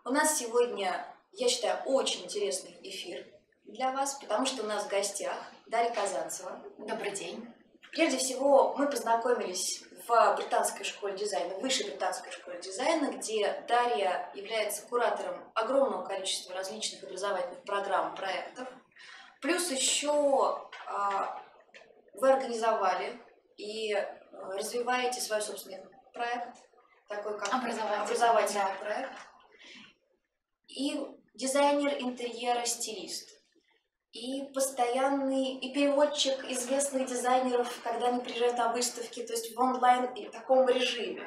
У нас сегодня, я считаю, очень интересный эфир для вас, потому что у нас в гостях Дарья Казанцева. Добрый день. Прежде всего, мы познакомились в британской школе дизайна, высшей британской школе дизайна, где Дарья является куратором огромного количества различных образовательных программ, проектов. Плюс еще вы организовали и развиваете свой собственный проект, такой как образовательный проект. И дизайнер интерьера, стилист. И постоянный, и переводчик известных дизайнеров, когда они приезжают на выставки, то есть в онлайн и в таком режиме.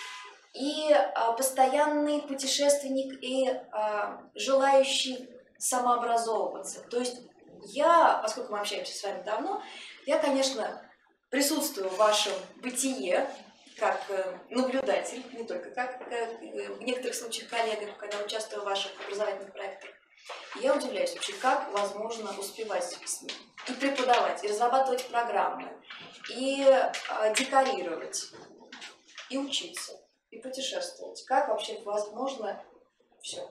И постоянный путешественник и желающий самообразовываться. То есть я, поскольку мы общаемся с вами давно, я, конечно, присутствую в вашем бытие, как наблюдатель, не только как в некоторых случаях коллега, когда участвую в ваших образовательных проектах. Я удивляюсь вообще, как возможно успевать и преподавать, и разрабатывать программы, и декорировать, и учиться, и путешествовать. Как вообще возможно все?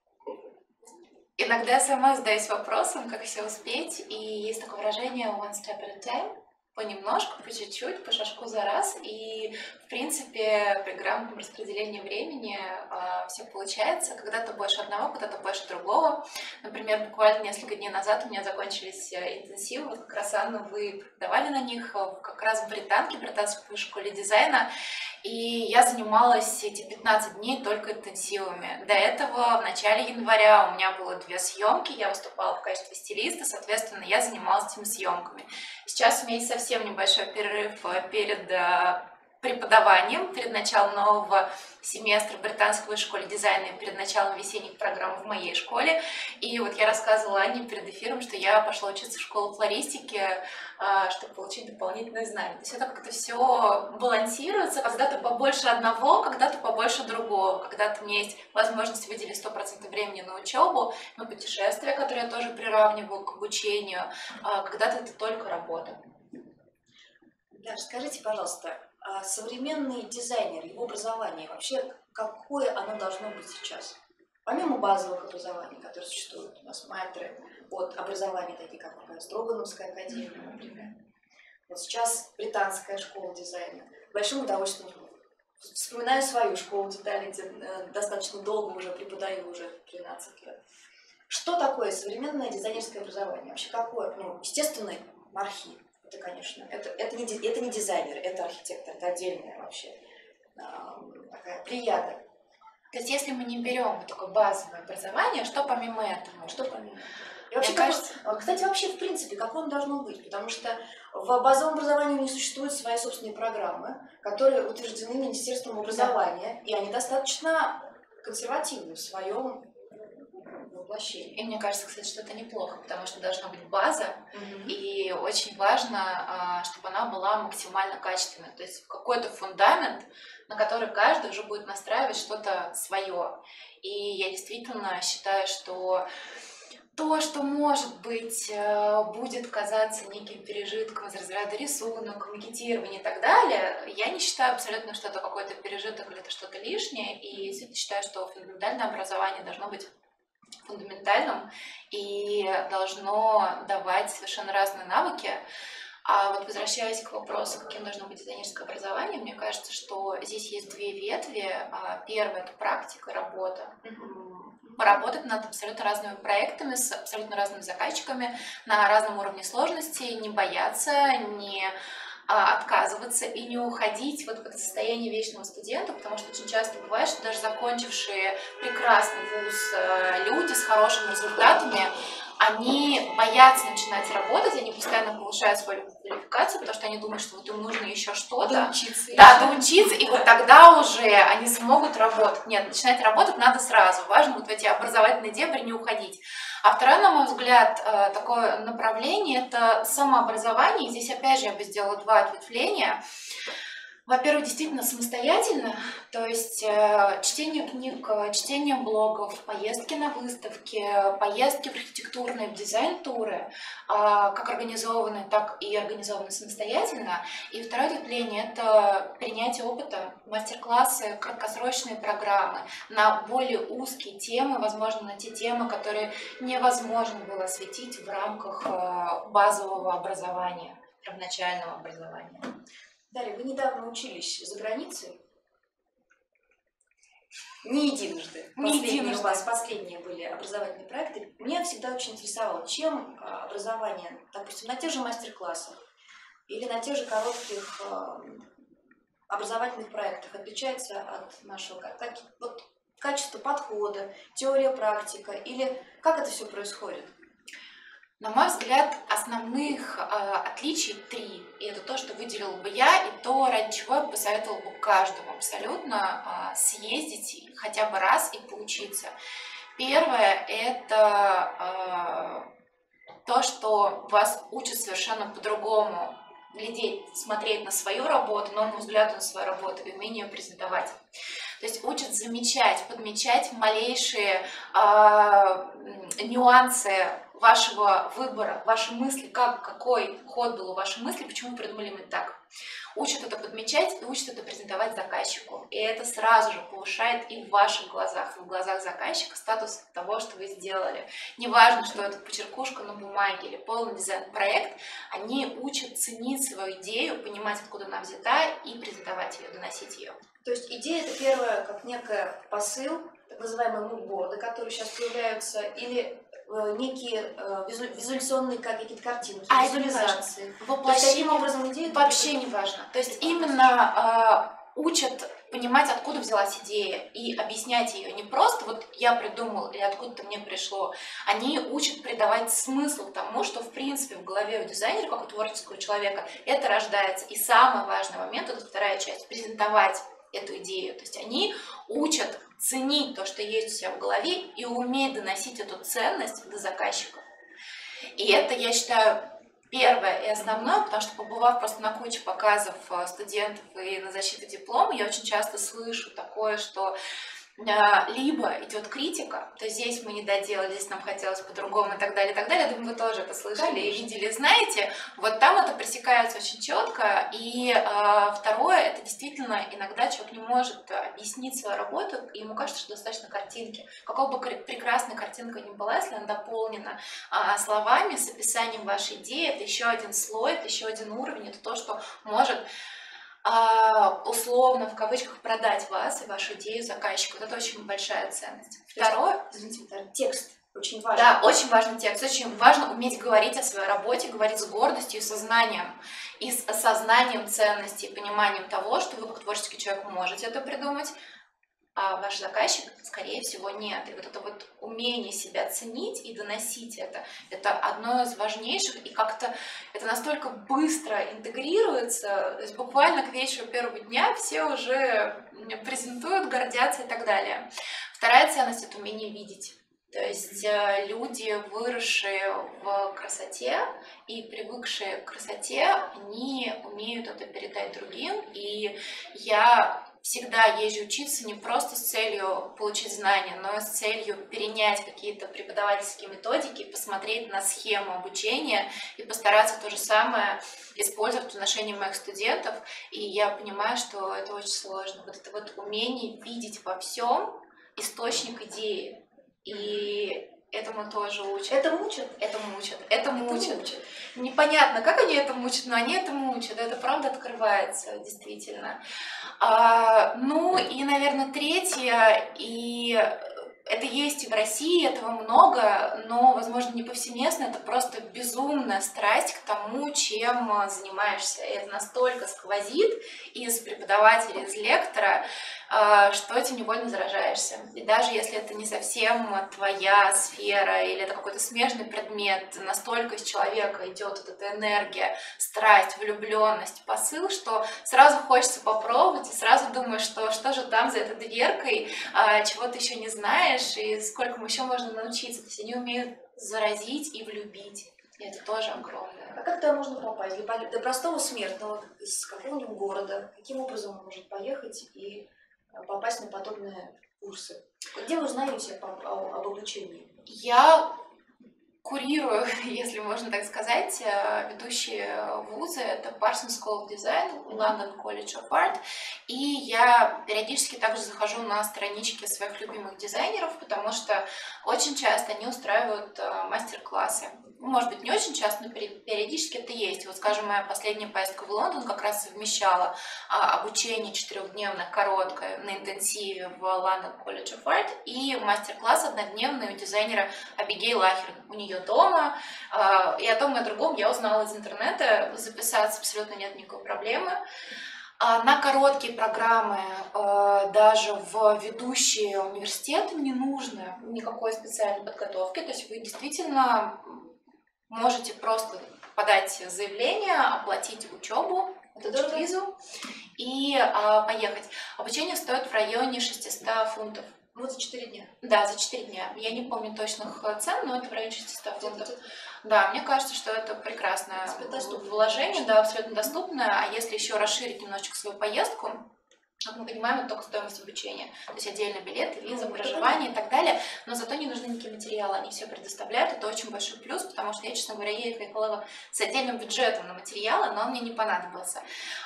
Иногда сама задаюсь вопросом, как все успеть, и есть такое выражение one step at a time. Понемножку, по чуть-чуть, по шажку за раз. И, в принципе, при грамотном распределении времени все получается. Когда-то больше одного, когда-то больше другого. Например, буквально несколько дней назад у меня закончились интенсивы. Вот как раз, Анна, вы преподавали на них как раз в британской школе дизайна. И я занималась эти 15 дней только интенсивами. До этого в начале января у меня было 2 съемки, я выступала в качестве стилиста, соответственно, я занималась этими съемками. Сейчас у меня есть совсем небольшой перерыв перед преподаванием, перед началом нового семестра в британской школе дизайна и перед началом весенних программ в моей школе. И вот я рассказывала Ане перед эфиром, что я пошла учиться в школу флористики, чтобы получить дополнительные знания. То есть это как-то все балансируется, когда-то побольше одного, когда-то побольше другого. Когда-то у меня есть возможность выделить 100% времени на учебу, на путешествия, которые я тоже приравниваю к обучению, когда-то это только работа. Да, скажите, пожалуйста, современный дизайнер, его образование, вообще какое оно должно быть сейчас? Помимо базовых образований, которые существуют, у нас мэтры от образования, такие как Строгановская академия, например. Вот сейчас британская школа дизайна. С большим удовольствием вспоминаю свою школу деталей, где достаточно долго уже преподаю, уже 13 лет. Что такое современное дизайнерское образование? Вообще какое? Ну, естественно, мархи. Это, конечно, это не дизайнер, это архитектор, это отдельная вообще такая плеяда. То есть, если мы не берем вот такое базовое образование, что помимо этого? Что помимо этого? И вообще, кстати, вообще, в принципе, какое оно должно быть? Потому что в базовом образовании не существуют свои собственные программы, которые утверждены Министерством образования, и они достаточно консервативны в своем воплощении. И мне кажется, кстати, что это неплохо, потому что должна быть база, и очень важно, чтобы она была максимально качественной. То есть какой-то фундамент, на который каждый уже будет настраивать что-то свое. И я действительно считаю, что то, что, может быть, будет казаться неким пережитком из разряда рисунок, макетирования и так далее, я не считаю абсолютно, что это какой-то пережиток или это что-то лишнее, и действительно считаю, что фундаментальное образование должно быть фундаментальным и должно давать совершенно разные навыки. А вот возвращаясь к вопросу, каким должно быть дизайнерское образование, мне кажется, что здесь есть 2 ветви. Первая — это практика, работа. Поработать над абсолютно разными проектами, с абсолютно разными заказчиками, на разном уровне сложности, не бояться, не отказываться и не уходить вот в это состояние вечного студента, потому что очень часто бывает, что даже закончившие прекрасный вуз люди с хорошими результатами, они боятся начинать работать, они постоянно повышают свою квалификацию, потому что они думают, что вот им нужно еще что-то. Доучиться, и вот тогда уже они смогут работать. Нет, начинать работать надо сразу. Важно вот в эти образовательные дебри не уходить. А второе, на мой взгляд, такое направление — это самообразование. И здесь, опять же, я бы сделала 2 ответвления. Во-первых, действительно самостоятельно, то есть чтение книг, чтение блогов, поездки на выставки, поездки в архитектурные, в дизайн-туры, как организованные, так и организованные самостоятельно. И второе ответвление – это принятие опыта, мастер-классы, краткосрочные программы на более узкие темы, возможно, на те темы, которые невозможно было осветить в рамках базового образования, первоначального образования. Дарья, вы недавно учились за границей? Не единожды. У вас последние были образовательные проекты. Меня всегда очень интересовало, чем образование, допустим, на тех же мастер-классах или на тех же коротких образовательных проектах отличается от нашего качества подхода, теория, практика, или как это все происходит? На мой взгляд, основных отличий 3. И это то, что выделила бы я, и то, ради чего я посоветовала бы каждому абсолютно съездить хотя бы раз и поучиться. Первое – это то, что вас учат совершенно по-другому глядеть, смотреть на свою работу, новому взгляду на свою работу и умение ее презентовать. То есть учат замечать, подмечать малейшие нюансы вашего выбора, ваши мысли, какой ход был у вашей мысли, почему вы придумали именно так. Учат это подмечать и учат это презентовать заказчику. И это сразу же повышает и в ваших глазах, и в глазах заказчика статус того, что вы сделали. Неважно, что это почеркушка на бумаге или полный дизайн-проект, они учат ценить свою идею, понимать, откуда она взята, и презентовать ее, доносить ее. То есть идея – это первое, как некий посыл, так называемые мудборды, которые сейчас появляются, или некие визуляционные какие-то картинки, визуализации. Воплощение образом идея вообще не важно. То есть именно учат понимать, откуда взялась идея, и объяснять ее не просто вот я придумал или откуда-то мне пришло. Они учат придавать смысл тому, что в принципе в голове у дизайнера, как у творческого человека, это рождается. И самый важный момент, это вторая часть, презентовать эту идею. То есть они учат ценить то, что есть у себя в голове, и уметь доносить эту ценность до заказчика. И это, я считаю, первое и основное, потому что, побывав просто на куче показов студентов и на защите диплома, я очень часто слышу такое, что либо идет критика, то есть здесь мы не доделали, здесь нам хотелось по-другому и так далее, и так далее. Я думаю, вы тоже это слышали и видели, знаете. Вот там это пресекается очень четко. И второе, это действительно иногда человек не может объяснить свою работу, и ему кажется, что достаточно картинки. Какой бы прекрасная картинка ни была, если она дополнена словами, с описанием вашей идеи, это еще один слой, это еще один уровень, это то, что может условно, в кавычках, продать вас и вашу идею заказчику. Это очень большая ценность. Второе, извините, текст очень важен. Да, очень важный текст. Очень важно уметь говорить о своей работе, говорить с гордостью и сознанием. И с осознанием ценностей, пониманием того, что вы как творческий человек можете это придумать, а ваш заказчик, скорее всего, нет. И вот это вот умение себя ценить и доносить это одно из важнейших, и как-то это настолько быстро интегрируется, то есть буквально к вечеру первого дня все уже презентуют, гордятся и так далее. Вторая ценность – это умение видеть. То есть люди, выросшие в красоте и привыкшие к красоте, они умеют это передать другим, и я всегда езжу учиться не просто с целью получить знания, но и с целью перенять какие-то преподавательские методики, посмотреть на схему обучения и постараться то же самое использовать в отношении моих студентов. И я понимаю, что это очень сложно. Вот это вот умение видеть во всем источник идеи. И этому тоже учат. Это мучат? Это мучат. Это мучат. Непонятно, как они это мучат, но они это мучат. Это правда открывается, действительно. Ну и, наверное, третье, и это есть и в России, этого много, но, возможно, не повсеместно, это просто безумная страсть к тому, чем занимаешься. И это настолько сквозит из преподавателя, из лектора, что этим невольно заражаешься. И даже если это не совсем твоя сфера или это какой-то смежный предмет, настолько из человека идет вот эта энергия, страсть, влюбленность, посыл, что сразу хочется попробовать и сразу думаешь, что же там за этой дверкой, чего ты еще не знаешь и сколько еще можно научиться. То есть они умеют заразить и влюбить. И это тоже огромное. А как туда можно попасть? Для простого смертного из какого-нибудь города, каким образом он может поехать и попасть на подобные курсы? Где вы узнаете об обучении? Я курирую, если можно так сказать, ведущие вузы. Это Parsons School of Design, London College of Art. И я периодически также захожу на странички своих любимых дизайнеров, потому что очень часто они устраивают мастер-классы. Может быть, не очень часто, но периодически это есть. Вот, скажем, моя последняя поездка в Лондон как раз совмещала обучение 4-дневное, короткое, на интенсиве в London College of Art и мастер-класс однодневный у дизайнера Абигейл Ахерн. У нее дома. И о том и о другом я узнала из интернета. Записаться абсолютно нет никакой проблемы. На короткие программы, даже в ведущие университеты, не нужно никакой специальной подготовки. То есть вы действительно можете просто подать заявление, оплатить учебу, получить визу и поехать. Обучение стоит в районе 600 фунтов. Вот за 4 дня? Да, за 4 дня. Я не помню точных цен, но это в районе 600 фунтов. Да, мне кажется, что это прекрасное вложение, да, абсолютно доступное. А если еще расширить немножечко свою поездку, как мы понимаем, это только стоимость обучения. То есть отдельно билеты, виза, проживание и так далее. Но зато не нужны никакие материалы, они все предоставляют. Это очень большой плюс, потому что я, честно говоря, ехала с отдельным бюджетом на материалы, но он мне не понадобился.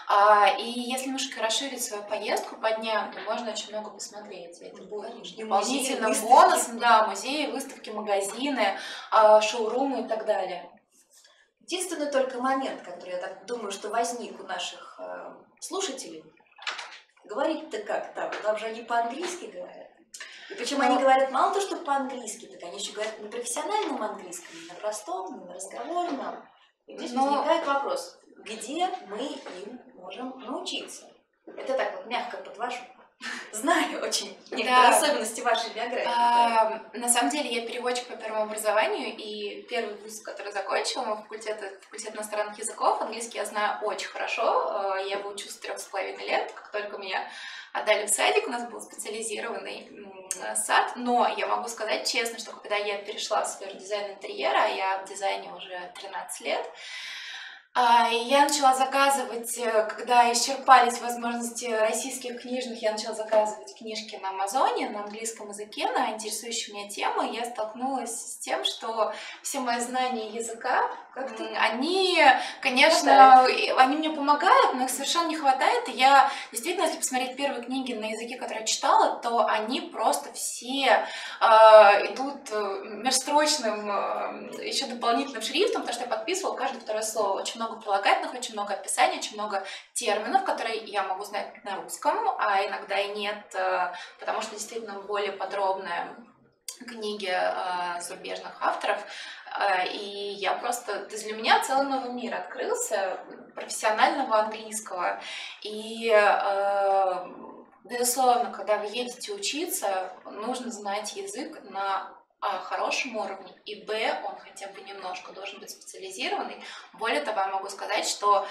И если немножко расширить свою поездку по дням, то можно очень много посмотреть. Это будет дополнительным бонусом, да, музеи, выставки, магазины, шоурумы и так далее. Единственный только момент, который, я так думаю, что возник у наших слушателей, говорить-то как там же они по-английски говорят. И причем они говорят мало то, что по-английски, так они еще говорят на профессиональном английском, не на простом, не на разговорном. И здесь возникает вопрос, где мы им можем научиться? Это так вот мягко подвожу. Знаю очень некоторые особенности вашей биографии. На самом деле я переводчик по первому образованию, и первый вуз, который закончила, факультет иностранных языков, английский я знаю очень хорошо. Я его учу с 3,5 лет, как только меня отдали в садик, у нас был специализированный сад, но я могу сказать честно, что когда я перешла в сферу дизайна интерьера, я в дизайне уже 13 лет, я начала заказывать, когда исчерпались возможности российских книжных, я начала заказывать книжки на Амазоне на английском языке, на интересующие меня темы. Я столкнулась с тем, что все мои знания языка, они, конечно, они мне помогают, но их совершенно не хватает. И я действительно, если посмотреть первые книги на языке, которые я читала, то они просто все идут межстрочным, еще дополнительным шрифтом, потому что я подписывала каждое второе слово. Очень много прилагательных, очень много описаний, очень много терминов, которые я могу знать на русском, а иногда и нет, потому что действительно более подробные книги зарубежных авторов. И я просто... То есть для меня целый новый мир открылся профессионального английского. И безусловно, когда вы едете учиться, нужно знать язык на хорошем уровне, и он хотя бы немножко должен быть специализированный. Более того, я могу сказать, что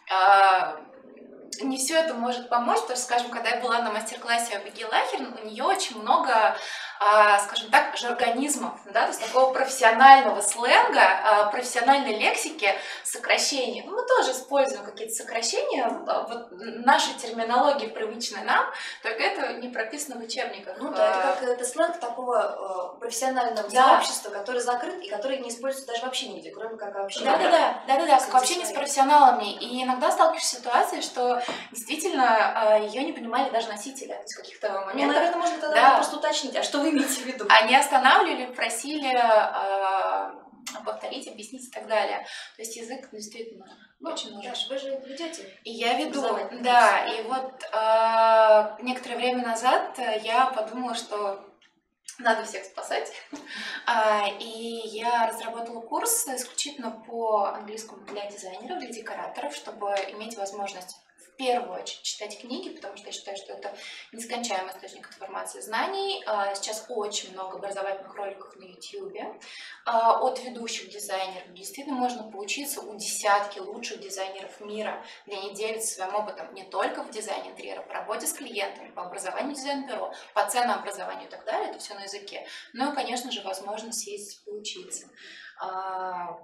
не все это может помочь, потому что, скажем, когда я была на мастер-классе Абигейл Ахерн, у нее очень много, скажем так, жаргонизмов, да, то есть такого профессионального сленга, профессиональной лексики, сокращений. Мы тоже используем какие-то сокращения, вот нашей терминологии, привычной нам, только это не прописано в учебниках. Ну да, это сленг такого профессионального сообщества, который закрыт и который не используется даже вообще нигде, кроме как общение. Да, как общение с профессионалами. И иногда сталкиваешься с ситуацией, что действительно ее не понимали даже носители, то есть в каких-то моментах. Ну, наверное, можно тогда просто уточнить, а что вы имеете в виду? Они останавливали, просили повторить, объяснить и так далее. То есть язык действительно очень нужен. Вы же ведете. И я веду, да. И вот некоторое время назад я подумала, что надо всех спасать. И я разработала курс исключительно по английскому для дизайнеров, для декораторов, чтобы иметь возможность в первую очередь читать книги, потому что я считаю, что это нескончаемый источник информации и знаний. Сейчас очень много образовательных роликов на YouTube от ведущих дизайнеров. Действительно можно поучиться у десятки лучших дизайнеров мира, где они делятся своим опытом не только в дизайне интерьера, по работе с клиентами, по образованию дизайн-бюро, по ценообразованию и так далее. Это все на языке. Ну и, конечно же, возможность съездить поучиться.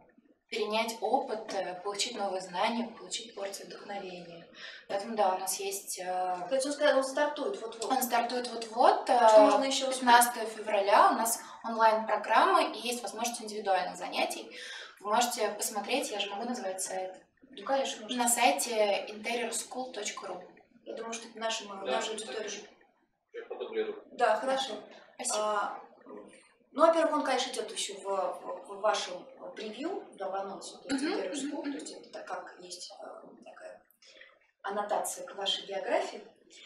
перенять опыт, получить новые знания, получить порцию вдохновения. Поэтому да, у нас есть... То есть он сказал, он стартует вот-вот. Он стартует вот-вот. Что можно еще 15 февраля у нас онлайн-программа и есть возможность индивидуальных занятий. Вы можете посмотреть, я же могу назвать сайт. Ну, конечно, можно. На сайте interiorschool.ru. Я думаю, что это наша аудитория. Я подублирую. Да, хорошо. Спасибо. Ну, во-первых, он, конечно, идет еще в вашем превью, да, в анонсе, то есть Interiorschool, то есть это как есть такая аннотация к вашей биографии.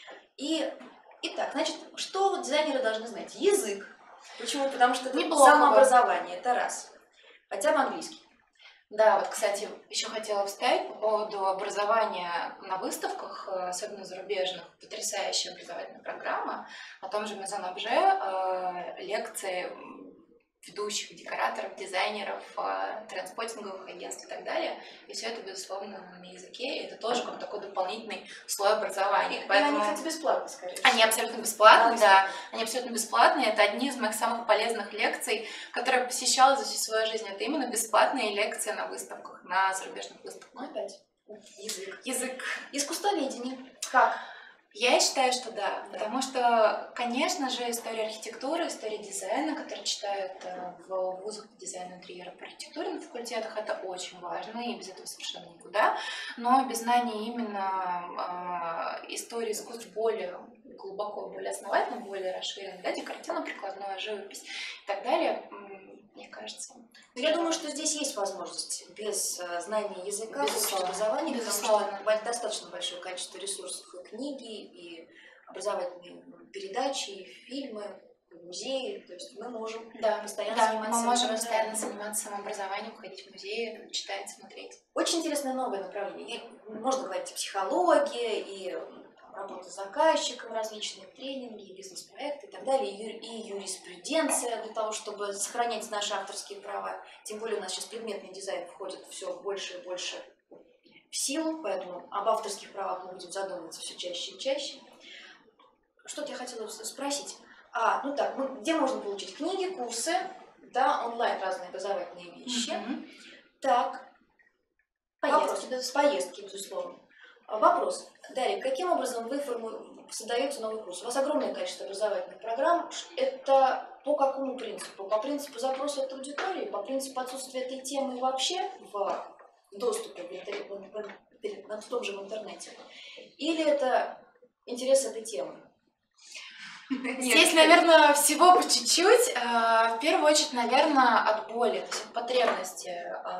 Итак, значит, что дизайнеры должны знать? Язык. Почему? Потому что это самообразование, это раз. Хотя бы английский. Да, вот, кстати, еще хотела вставить по поводу образования на выставках, особенно зарубежных. Потрясающая образовательная программа. На том же Maison Objet лекции ведущих декораторов, дизайнеров, транспортинговых агентств и так далее. И все это, безусловно, на языке. И это тоже как такой дополнительный слой образования. Поэтому... И они, кстати, бесплатно, скорее всего. Они абсолютно бесплатные, да. Они абсолютно бесплатные. Это одни из моих самых полезных лекций, которые я посещала за всю свою жизнь. Это именно бесплатные лекции на выставках, на зарубежных выставках. Ну, опять. Язык. Искусствоведение. Как? Я считаю, что да, потому что, конечно же, история архитектуры, история дизайна, которые читают в вузах по дизайну интерьера, по архитектуре на факультетах, это очень важно, и без этого совершенно никуда. Но без знания именно истории искусств более глубоко, более основательно, более расширенно, да, декоративно-прикладная живопись и так далее, мне кажется. Я думаю, что здесь есть возможность без знания языка, Безусловно. образования, Безусловно. потому что достаточно большое количество ресурсов, и книги, и образовательные передачи, и фильмы, и музеи. То есть мы можем постоянно заниматься мы можем постоянно заниматься самообразованием, ходить в музеи, читать, смотреть. Очень интересное новое направление. И можно говорить о психологии, и работа с заказчиком, различные тренинги, бизнес-проекты и так далее, и юриспруденция для того, чтобы сохранять наши авторские права. Тем более у нас сейчас предметный дизайн входит все больше и больше в силу, поэтому об авторских правах мы будем задумываться все чаще и чаще. Что-то я хотела спросить. Ну так, где можно получить книги, курсы, да, онлайн разные образовательные вещи. Так, поездки, безусловно. Вопрос. Дарья, каким образом вы создаете новый курс? У вас огромное количество образовательных программ. Это по какому принципу? По принципу запроса от аудитории? По принципу отсутствия этой темы вообще в доступе в том же в интернете? Или это интерес этой темы? Здесь, наверное, всего по чуть-чуть. В первую очередь, наверное, от боли, то есть от потребности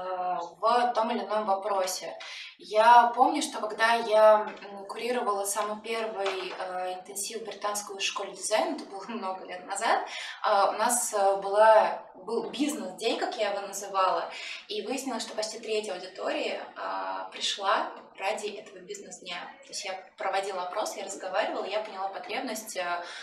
в том или ином вопросе. Я помню, что когда я курировала самый первый интенсив в британской школе дизайна, это было много лет назад, у нас был бизнес-день, как я его называла, и выяснилось, что почти треть аудитории пришла ради этого бизнес-дня. То есть я проводила опрос, я разговаривала, я поняла потребность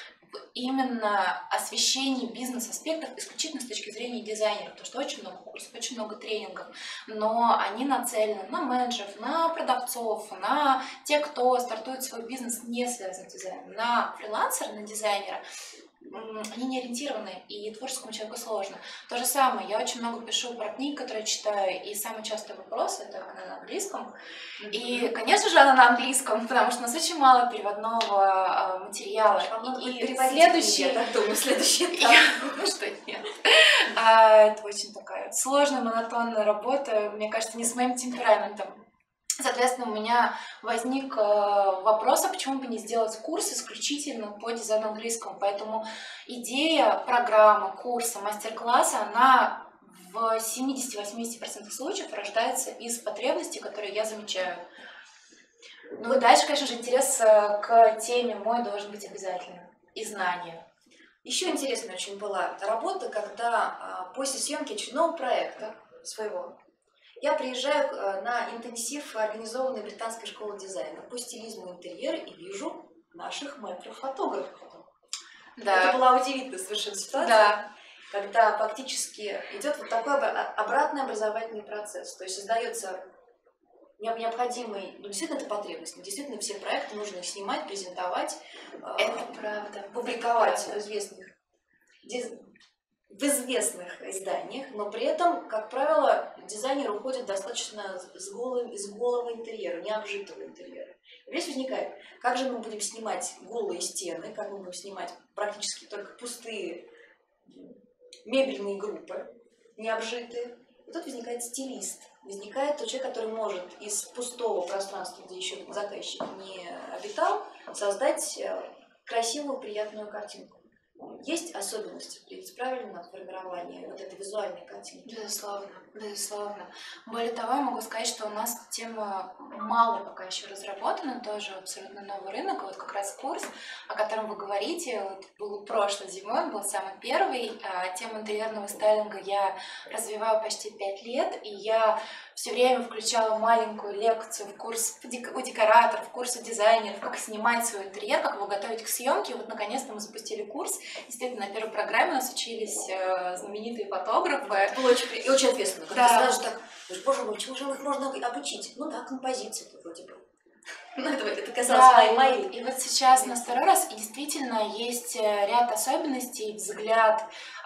именно освещение бизнес-аспектов исключительно с точки зрения дизайнера, потому что очень много курсов, очень много тренингов, но они нацелены на менеджеров, на продавцов, на тех, кто стартует свой бизнес, не связанный с дизайном, на фрилансера, на дизайнера. Они не ориентированы, и творческому человеку сложно. То же самое, я очень много пишу про книги, которые читаю, и самый частый вопрос — это она на английском. И, конечно же, она на английском, потому что у нас очень мало переводного материала. И следующий этап. Что нет. Это очень такая сложная, монотонная работа, мне кажется, не с моим темпераментом. Соответственно, у меня возник вопрос, а почему бы не сделать курс исключительно по дизайну английскому. Поэтому идея программы, курса, мастер-класса, она в 70-80% случаев рождается из потребностей, которые я замечаю. Ну и дальше, конечно же, интерес к теме мой должен быть обязательно. И знания. Еще интересная очень была работа, когда после съемки очередного проекта своего я приезжаю на интенсив, организованный британской школой дизайна по стилизму интерьера, и вижу наших мэтров-фотографов. Да. Это была удивительная совершенно ситуация, да. Когда фактически идет вот такой обратный образовательный процесс. То есть создается необходимый, действительно это потребность, действительно все проекты нужно снимать, презентовать, это правда. публиковать в известных в известных изданиях, но при этом, как правило, дизайнер уходит достаточно с голого интерьера, не обжитого интерьера. И здесь возникает, как же мы будем снимать голые стены, как мы будем снимать практически только пустые мебельные группы, не обжитые. И тут возникает стилист, возникает тот человек, который может из пустого пространства, где еще заказчик не обитал, создать красивую, приятную картинку. Есть особенности при правильном формировании вот этой визуальной картинки? Безусловно, безусловно. Более того, я могу сказать, что у нас тема мало пока еще разработана, тоже абсолютно новый рынок. Вот как раз курс, о котором вы говорите, вот был прошлой зимой, он был самый первый. Тему интерьерного стайлинга я развиваю почти 5 лет, и я все время включала маленькую лекцию в курс у декораторов, в курс у дизайнеров, как снимать свой интерьер, как его готовить к съемке. Вот наконец-то мы запустили курс. Действительно, на первой программе у нас учились знаменитые фотографы. Это было очень, очень ответственно. Да. Когда сразу так, боже мой, чему же их можно обучить? Ну да, композиции вроде бы. Ну, это касалось моей. И вот сейчас на второй раз, и действительно есть ряд особенностей, взгляд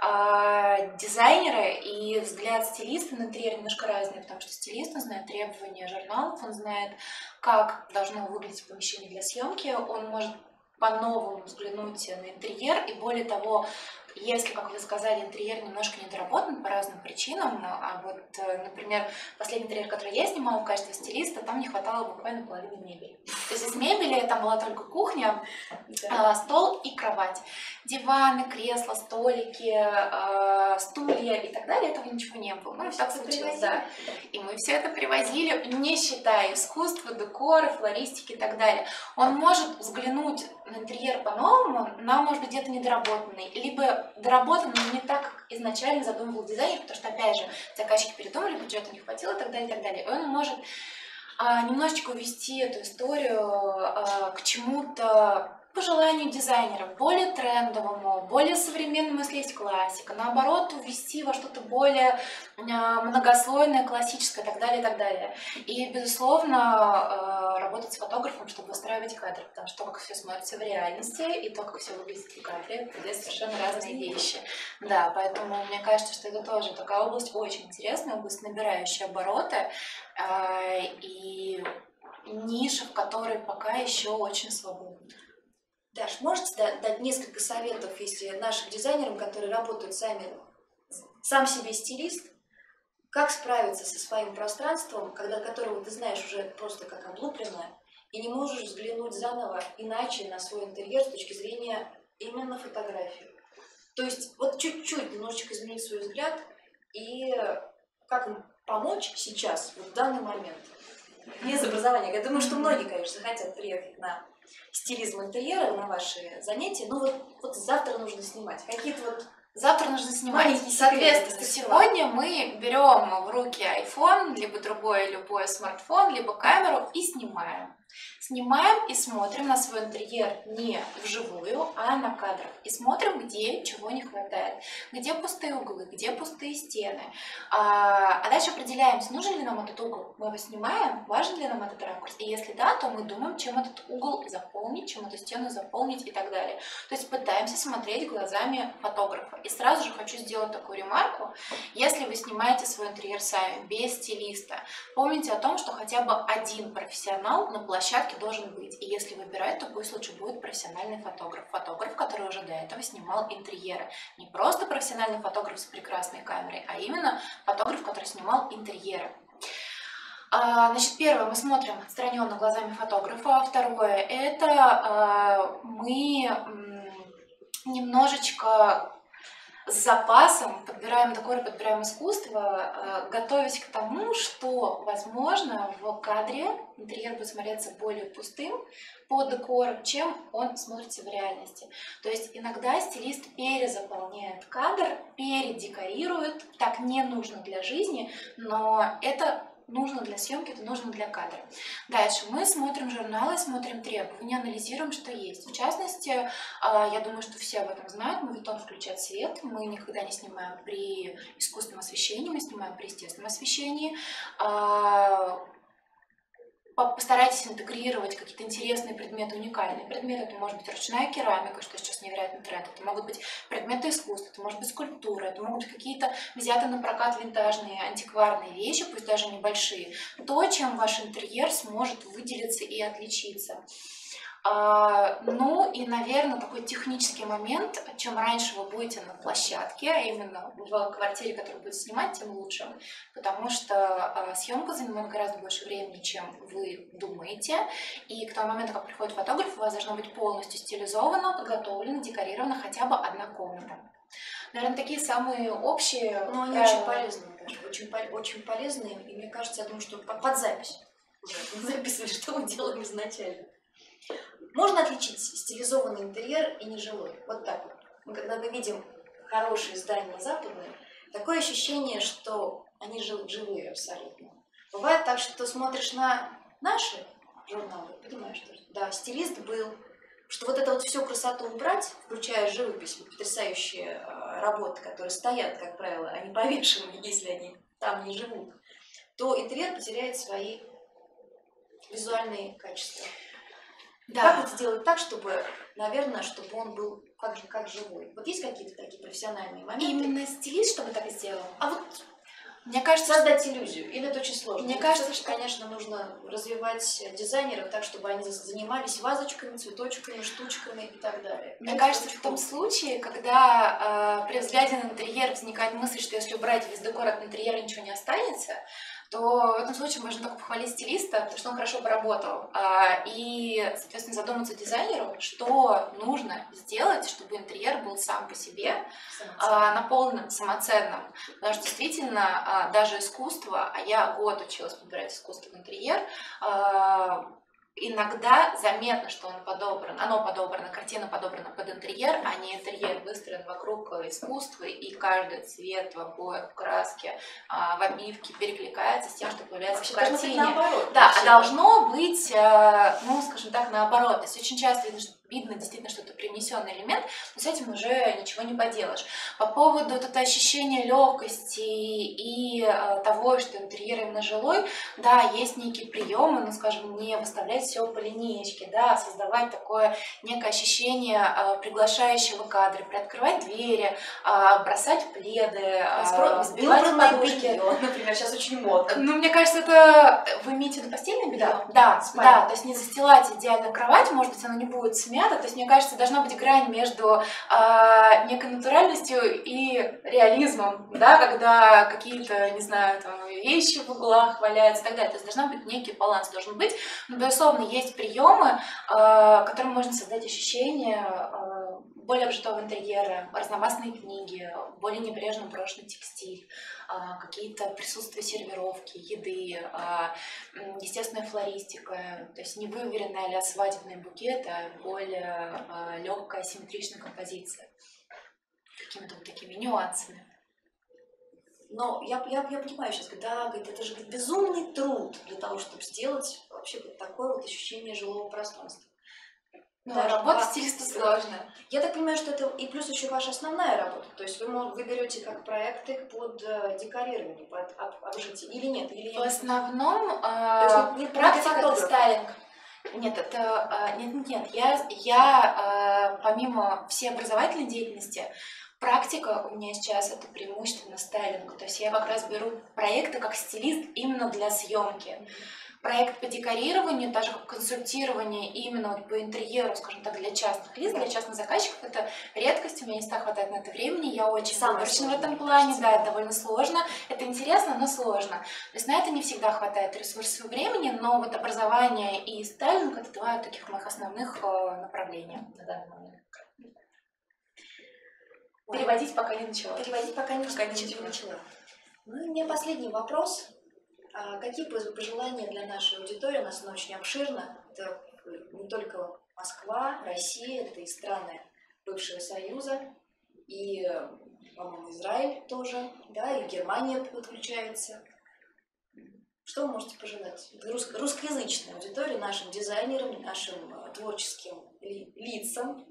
дизайнера и взгляд стилиста на интерьер немножко разные, потому что стилист, он знает требования журналов, он знает, как должно выглядеть помещение для съемки, он может по-новому взглянуть на интерьер, и более того, если, как вы сказали, интерьер немножко недоработан по разным причинам, а вот, например, последний интерьер, который я снимала в качестве стилиста, там не хватало буквально половины мебели. То есть из мебели там была только кухня, стол и кровать. Диваны, кресла, столики, стулья и так далее, этого ничего не было. Ну и все случилось, да. И мы все это привозили, не считая искусства, декора, флористики и так далее. Он может взглянуть на интерьер по-новому, но, может быть, где-то недоработанный, либо доработанный, но не так, как изначально задумывал дизайнер, потому что, опять же, заказчики передумали, бюджета не хватило и так далее, и так далее. И он может немножечко увести эту историю к чему-то по желанию дизайнера, более трендовому, более современному, если есть классика, наоборот, увести во что-то более многослойное, классическое и так далее, и так далее. И, безусловно, работать с фотографом, чтобы выстраивать кадры, потому что то, как все смотрится в реальности, и то, как все выглядит в кадре, это две совершенно разные вещи. Да, поэтому мне кажется, что это тоже такая область очень интересная, область, набирающая обороты, и ниша, в которой пока еще очень свободна. Даш, можете дать несколько советов, если нашим дизайнерам, которые работают сам себе стилист, как справиться со своим пространством, которого ты знаешь уже просто как облупленное, и не можешь взглянуть заново иначе на свой интерьер с точки зрения именно фотографии? То есть вот чуть-чуть немножечко изменить свой взгляд, и как им помочь сейчас, вот в данный момент, без образования. Я думаю, что многие, конечно, хотят приехать на стилизм интерьера, на ваши занятия, но вот завтра нужно снимать. Какие-то вот завтра нужно снимать. Соответственно, сегодня мы берем в руки iPhone, либо любой смартфон, либо камеру и снимаем. Снимаем и смотрим на свой интерьер не вживую, а на кадрах. И смотрим, где чего не хватает, где пустые углы, где пустые стены. А дальше определяемся, нужен ли нам этот угол. Мы его снимаем, важен ли нам этот ракурс. И если да, то мы думаем, чем этот угол заполнить, чем эту стену заполнить и так далее. То есть пытаемся смотреть глазами фотографа. И сразу же хочу сделать такую ремарку. Если вы снимаете свой интерьер сами, без стилиста, помните о том, что хотя бы один профессионал на площадке должен быть. И если выбирать, то пусть лучше будет профессиональный фотограф. Фотограф, который уже до этого снимал интерьеры. Не просто профессиональный фотограф с прекрасной камерой, а именно фотограф, который снимал интерьеры. Значит, первое, мы смотрим отстраненно глазами фотографа. Второе, это мы немножечко с запасом подбираем декор, подбираем искусство, готовясь к тому, что, возможно, в кадре интерьер будет смотреться более пустым по декору, чем он смотрится в реальности. То есть иногда стилист перезаполняет кадр, передекорирует, так не нужно для жизни, но это нужно для съемки, это нужно для кадра. Дальше мы смотрим журналы, смотрим требования, анализируем, что есть. В частности, я думаю, что все об этом знают, мы готовы включать свет, мы никогда не снимаем при искусственном освещении, мы снимаем при естественном освещении. Постарайтесь интегрировать какие-то интересные предметы, уникальные предметы. Это может быть ручная керамика, что сейчас невероятно тренд. Это могут быть предметы искусства, это может быть скульптура, это могут быть какие-то взятые на прокат винтажные, антикварные вещи, пусть даже небольшие. То, чем ваш интерьер сможет выделиться и отличиться. Ну и, наверное, такой технический момент, чем раньше вы будете на площадке, а именно в квартире, которую будете снимать, тем лучше, потому что съемка занимает гораздо больше времени, чем вы думаете, и к тому моменту, как приходит фотограф, у вас должно быть полностью стилизовано, подготовлено, декорировано хотя бы одна комната. Наверное, такие самые общие. Но они очень полезные, даже, очень полезные, и мне кажется, я думаю, что под запись уже записывали, что мы делаем изначально. Можно отличить стилизованный интерьер и нежилой. Вот так вот. Когда мы видим хорошие здания западные, такое ощущение, что они живые абсолютно. Бывает так, что ты смотришь на наши журналы, понимаешь, что да, стилист был, что вот это вот всю красоту убрать, включая живопись, потрясающие работы, которые стоят, как правило, они повешены, если они там не живут, то интерьер потеряет свои визуальные качества. Да. Как это сделать так, чтобы, наверное, чтобы он был как живой? Вот есть какие-то такие профессиональные моменты? Именно стилист, чтобы так сделал? А вот мне кажется, создать иллюзию, или это очень сложно? Мне кажется, что, конечно, нужно развивать дизайнеров так, чтобы они занимались вазочками, цветочками, штучками и так далее. Мне кажется, в том случае, когда при взгляде на интерьер возникает мысль, что если убрать весь декор от интерьера, ничего не останется, то в этом случае можно только похвалить стилиста, потому что он хорошо поработал. И, соответственно, задуматься дизайнеру, что нужно сделать, чтобы интерьер был сам по себе наполненным, самоценным. Потому что действительно даже искусство, а я год училась подбирать искусство в интерьер, иногда заметно, что оно подобрано, картина подобрана под интерьер, а не интерьер выстроен вокруг искусства, и каждый цвет в обоях, краске, в обивке перекликается с тем, что появляется в картине. Наоборот, да, а должно быть, ну, скажем так, наоборот. То есть очень часто видно действительно, что это привнесенный элемент, но с этим уже ничего не поделаешь. По поводу вот этого ощущения легкости и того, что интерьер именно жилой, да, есть некие приемы, ну, скажем, не выставлять все по линеечке, да, создавать такое некое ощущение приглашающего кадра, приоткрывать двери, бросать пледы, сбивать подушки. Например, сейчас очень модно. Ну, мне кажется, это вы имеете в виду постельное белье? Да, то есть не застилать идеально кровать, может быть, оно не будет смято, то есть, мне кажется, должна быть грань между некой натуральностью и реализмом, да, когда какие-то, не знаю, там, вещи в углах валяются и так далее. То есть должна быть некий баланс, должен быть. Но, безусловно, есть приемы, которыми можно создать ощущение более обжитого интерьера, разномастные книги, более небрежно брошенный текстиль, какие-то присутствия сервировки, еды, естественная флористика, то есть не выверенная а-ля свадебный букет, а более легкая, симметричная композиция, какими-то вот такими нюансами. Но я понимаю сейчас, да, говорит, это же безумный труд для того, чтобы сделать вообще вот такое вот ощущение жилого пространства. Да, работа стилиста сложная. Я так понимаю, что это и плюс еще ваша основная работа. То есть вы берете как проекты под декорирование, под обжитие, или нет? Или в основном практика это стайлинг. Нет, это нет. Я помимо всей образовательной деятельности, практика у меня сейчас это преимущественно стайлинг. То есть я как раз беру проекты как стилист именно для съемки. Проект по декорированию, даже как консультирование именно вот по интерьеру, скажем так, для частных лиц, для частных заказчиков, это редкость, у меня не всегда хватает на это времени, я очень выборочна в этом плане, да, это довольно сложно, это интересно, но сложно. То есть на это не всегда хватает ресурсов и времени, но вот образование и стайлинг — это два таких моих основных направления на данный момент. Переводить пока не начала. Ну и мне последний вопрос. Какие пожелания для нашей аудитории? У нас она очень обширна. Это не только Москва, Россия, это и страны бывшего Союза, и, по-моему, Израиль тоже, да, и Германия подключается. Что вы можете пожелать русскоязычной аудитории, нашим дизайнерам, нашим творческим лицам?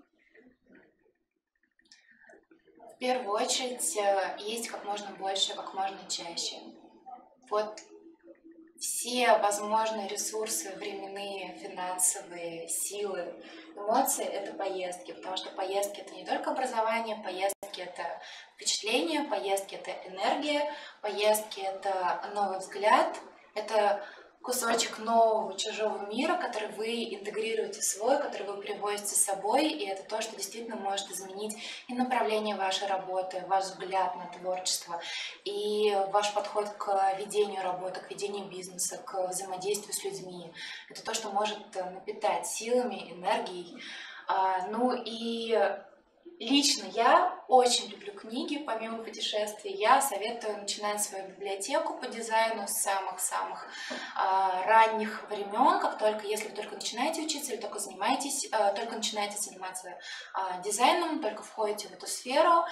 В первую очередь, есть как можно больше, как можно чаще. Вот все возможные ресурсы временные, финансовые, силы, эмоции — это поездки, потому что поездки — это не только образование, поездки — это впечатление, поездки — это энергия, поездки — это новый взгляд, это кусочек нового чужого мира, который вы интегрируете в свой, который вы привозите с собой, и это то, что действительно может изменить и направление вашей работы, ваш взгляд на творчество, и ваш подход к ведению работы, к ведению бизнеса, к взаимодействию с людьми. Это то, что может напитать силами, энергией. Ну и лично я очень люблю книги, помимо путешествий. Я советую начинать свою библиотеку по дизайну с самых-самых ранних времен, если вы только начинаете учиться или только начинаете заниматься дизайном, только входите в эту сферу,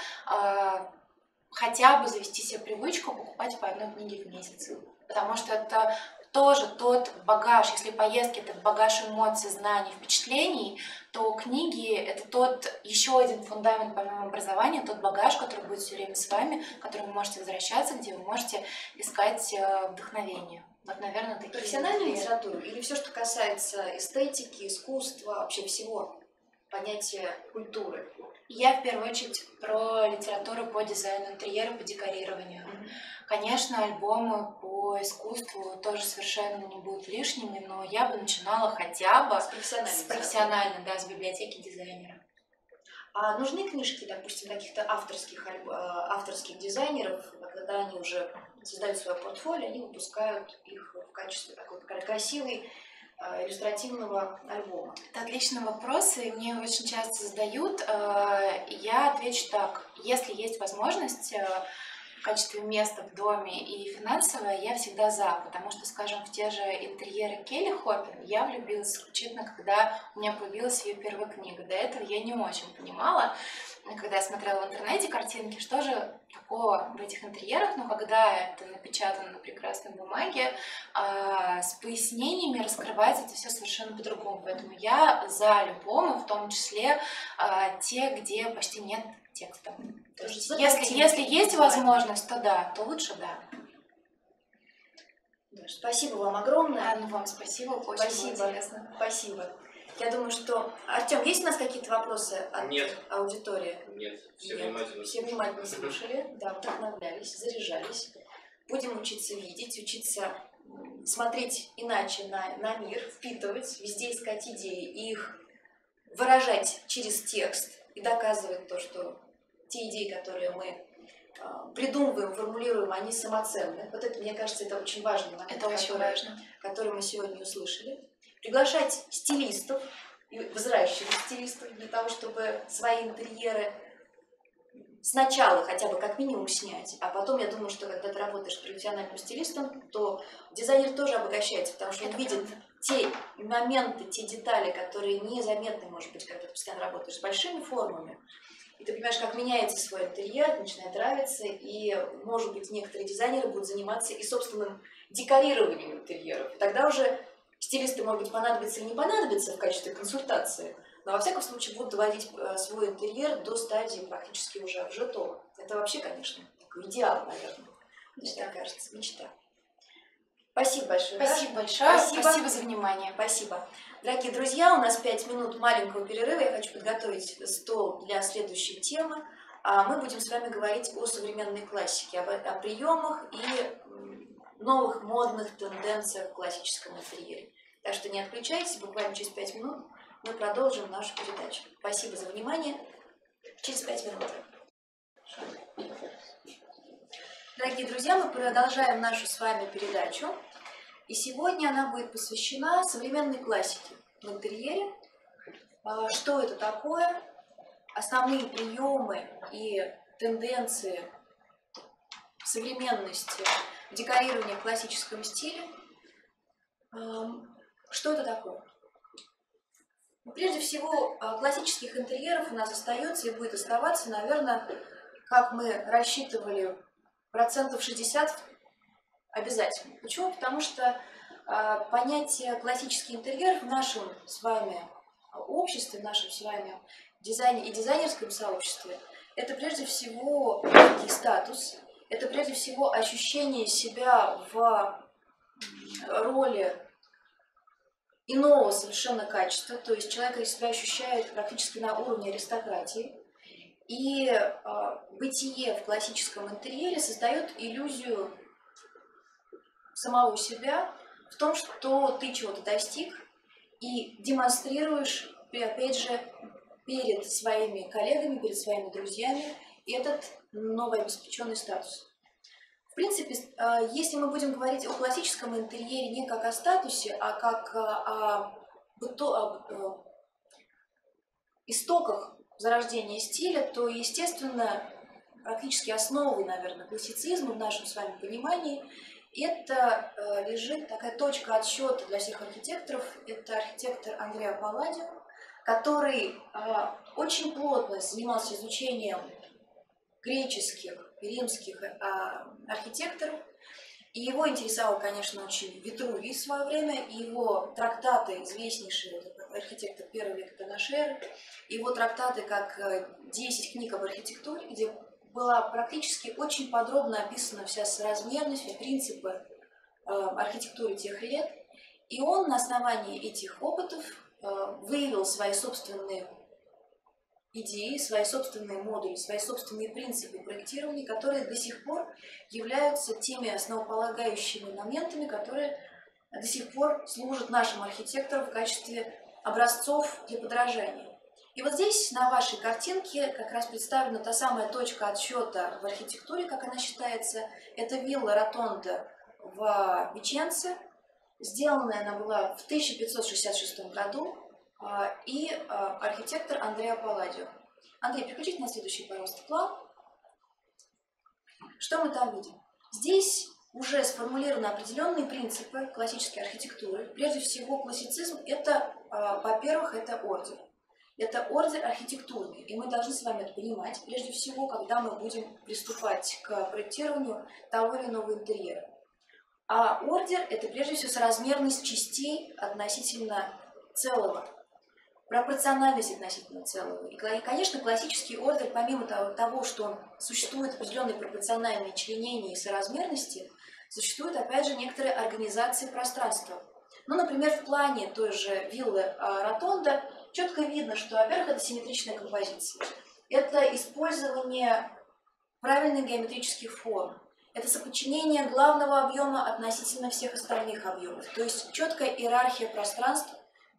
хотя бы завести себе привычку покупать по одной книге в месяц. Потому что это тоже тот багаж, если поездки — это багаж эмоций, знаний, впечатлений, то книги — это тот еще один фундамент помимо образования, тот багаж, который будет все время с вами, к которому вы можете возвращаться, где вы можете искать вдохновение. Вот, наверное, такие. Профессиональную литературу или все, что касается эстетики, искусства, вообще всего понятия культуры? Я в первую очередь про литературу по дизайну интерьера, по декорированию. Конечно, альбомы по искусству тоже совершенно не будут лишними, но я бы начинала хотя бы с профессиональной, да, с библиотеки дизайнера. А нужны книжки, допустим, каких-то авторских дизайнеров, когда они уже создают свое портфолио, они выпускают их в качестве такой красивой иллюстративного альбома? Это отличный вопрос, и мне его очень часто задают. Я отвечу так: если есть возможность в качестве места в доме и финансовое, я всегда за, потому что, скажем, в те же интерьеры Келли Хоппин я влюбилась исключительно, когда у меня появилась ее первая книга. До этого я не очень понимала, когда я смотрела в интернете картинки, что же такого в этих интерьерах, но когда это напечатано на прекрасной бумаге, с пояснениями раскрывается это все совершенно по-другому. Поэтому я за альбомы, в том числе те, где почти нет текста. То есть, если есть возможность, то да, то лучше да. Спасибо вам огромное. Ну, вам спасибо, очень интересно. Спасибо. Я думаю, что... Артем, есть у нас какие-то вопросы от аудитории? Нет, все внимательно. Все внимательно слушали, да, вдохновлялись, заряжались. Будем учиться видеть, учиться смотреть иначе на мир, впитывать, везде искать идеи и их выражать через текст и доказывать то, что те идеи, которые мы придумываем, формулируем, они самоценны. Вот это, мне кажется, это очень важный момент, который мы сегодня услышали. Приглашать стилистов, взращивать стилистов для того, чтобы свои интерьеры сначала хотя бы как минимум снять, а потом, я думаю, что когда ты работаешь с профессиональным стилистом, то дизайнер тоже обогащается, потому что он видит те моменты, те детали, которые незаметны, может быть, когда ты постоянно работаешь с большими формами, и ты понимаешь, как меняется свой интерьер, начинает нравиться, и, может быть, некоторые дизайнеры будут заниматься и собственным декорированием интерьеров. И тогда уже стилисты, может быть, понадобятся или не понадобятся в качестве консультации, но во всяком случае будут доводить свой интерьер до стадии практически уже обжитого. Это вообще, конечно, такой идеал, наверное. Мне так кажется, мечта. Спасибо большое. Спасибо большое. Спасибо за внимание. Спасибо. Дорогие друзья, у нас 5 минут маленького перерыва. Я хочу подготовить стол для следующей темы. Мы будем с вами говорить о современной классике, о приемах и новых модных тенденциях в классическом интерьере. Так что не отключайтесь, буквально через 5 минут мы продолжим нашу передачу. Спасибо за внимание. Через 5 минут. Дорогие друзья, мы продолжаем нашу с вами передачу. И сегодня она будет посвящена современной классике в интерьере. Что это такое? Основные приемы и тенденции современности декорирования в классическом стиле. Что это такое? Прежде всего, классических интерьеров у нас остается и будет оставаться, наверное, как мы рассчитывали, 60% обязательно. Почему? Потому что понятие классический интерьер в нашем с вами обществе, в нашем с вами дизайне и дизайнерском сообществе, это прежде всего некий статус, это прежде всего ощущение себя в роли иного совершенно качества, то есть человек себя ощущает практически на уровне аристократии. И бытие в классическом интерьере создает иллюзию самого себя в том, что ты чего-то достиг и демонстрируешь, опять же, перед своими коллегами, перед своими друзьями этот новообеспеченный статус. В принципе, если мы будем говорить о классическом интерьере не как о статусе, а как о истоках зарождения стиля, то, естественно, практически основой, наверное, классицизма в нашем с вами понимании это лежит такая точка отсчета для всех архитекторов. Это архитектор Андреа Палладио, который очень плотно занимался изучением греческих, римских архитекторов. И его интересовал, конечно, очень Витрувий в свое время, и его трактаты, известнейшие, архитектор первого века до нашей эры, его трактаты как 10 книг об архитектуре, где была практически очень подробно описана вся соразмерность, все принципы архитектуры тех лет. И он на основании этих опытов выявил свои собственные идеи, свои собственные модули, свои собственные принципы проектирования, которые до сих пор являются теми основополагающими моментами, которые до сих пор служат нашим архитекторам в качестве образцов для подражания. И вот здесь на вашей картинке как раз представлена та самая точка отсчета в архитектуре, как она считается. Это вилла Ротонда в Веченце. Сделанная она была в 1566 году. И архитектор Андреа Палладио. Андрей, переключите на следующий, пожалуйста, план. Что мы там видим? Здесь уже сформулированы определенные принципы классической архитектуры. Прежде всего, классицизм – это, во-первых, это ордер. Это ордер архитектурный, и мы должны с вами это понимать, прежде всего, когда мы будем приступать к проектированию того или иного интерьера. А ордер – это, прежде всего, соразмерность частей относительно целого. Пропорциональность относительно целого. И, конечно, классический ордер, помимо того, что существуют определенные пропорциональные членения и соразмерности, существует, опять же, некоторые организации пространства. Ну, например, в плане той же виллы Ротонда четко видно, что, во-первых, это симметричная композиция. Это использование правильных геометрических форм. Это соподчинение главного объема относительно всех остальных объемов. То есть четкая иерархия пространств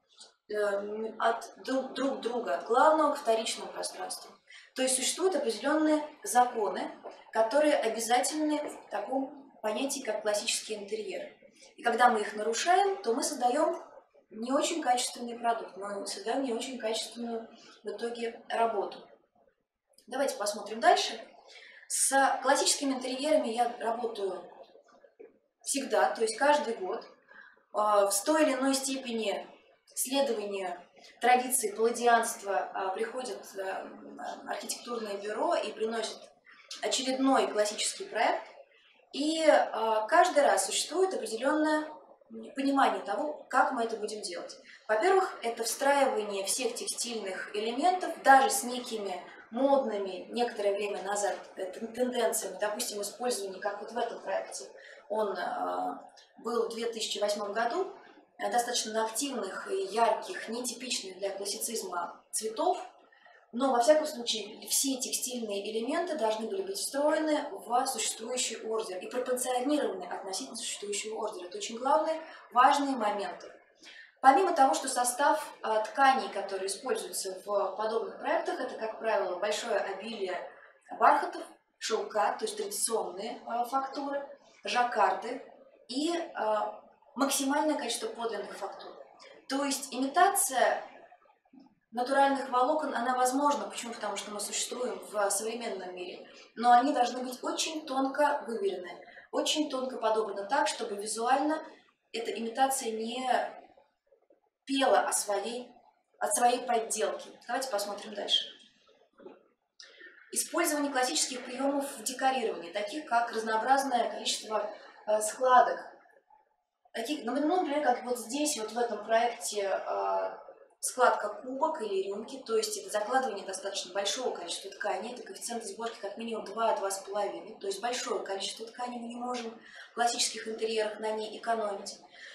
от друг друга, от главного к вторичному пространству. То есть существуют определенные законы, которые обязательны в таком понятии, как классический интерьер. И когда мы их нарушаем, то мы создаем не очень качественный продукт, мы создаем не очень качественную в итоге работу. Давайте посмотрим дальше. С классическими интерьерами я работаю всегда, то есть каждый год. В той или иной степени следования традиции палладианства приходит архитектурное бюро и приносит очередной классический проект. И каждый раз существует определенное понимание того, как мы это будем делать. Во-первых, это встраивание всех текстильных элементов, даже с некими модными некоторое время назад тенденциями, допустим, использование, как вот в этом проекте, он был в 2008 году, достаточно активных и ярких, нетипичных для классицизма цветов, но, во всяком случае, все текстильные элементы должны были быть встроены в существующий ордер и пропорционированы относительно существующего ордера. Это очень главные, важные моменты. Помимо того, что состав тканей, которые используются в подобных проектах, это, как правило, большое обилие бархатов, шелка, то есть традиционные фактуры, жаккарды и максимальное количество подлинных фактур. То есть имитация натуральных волокон, она возможна. Почему? Потому что мы существуем в современном мире. Но они должны быть очень тонко выверены, очень тонко подобраны так, чтобы визуально эта имитация не пела от своей подделки. Давайте посмотрим дальше. Использование классических приемов в декорировании, таких как разнообразное количество складок. Таких, например, как вот здесь, вот в этом проекте складка кубок или рюмки, то есть это закладывание достаточно большого количества ткани, это коэффициент сборки как минимум 2-2,5, то есть большое количество ткани мы не можем в классических интерьерах на ней экономить.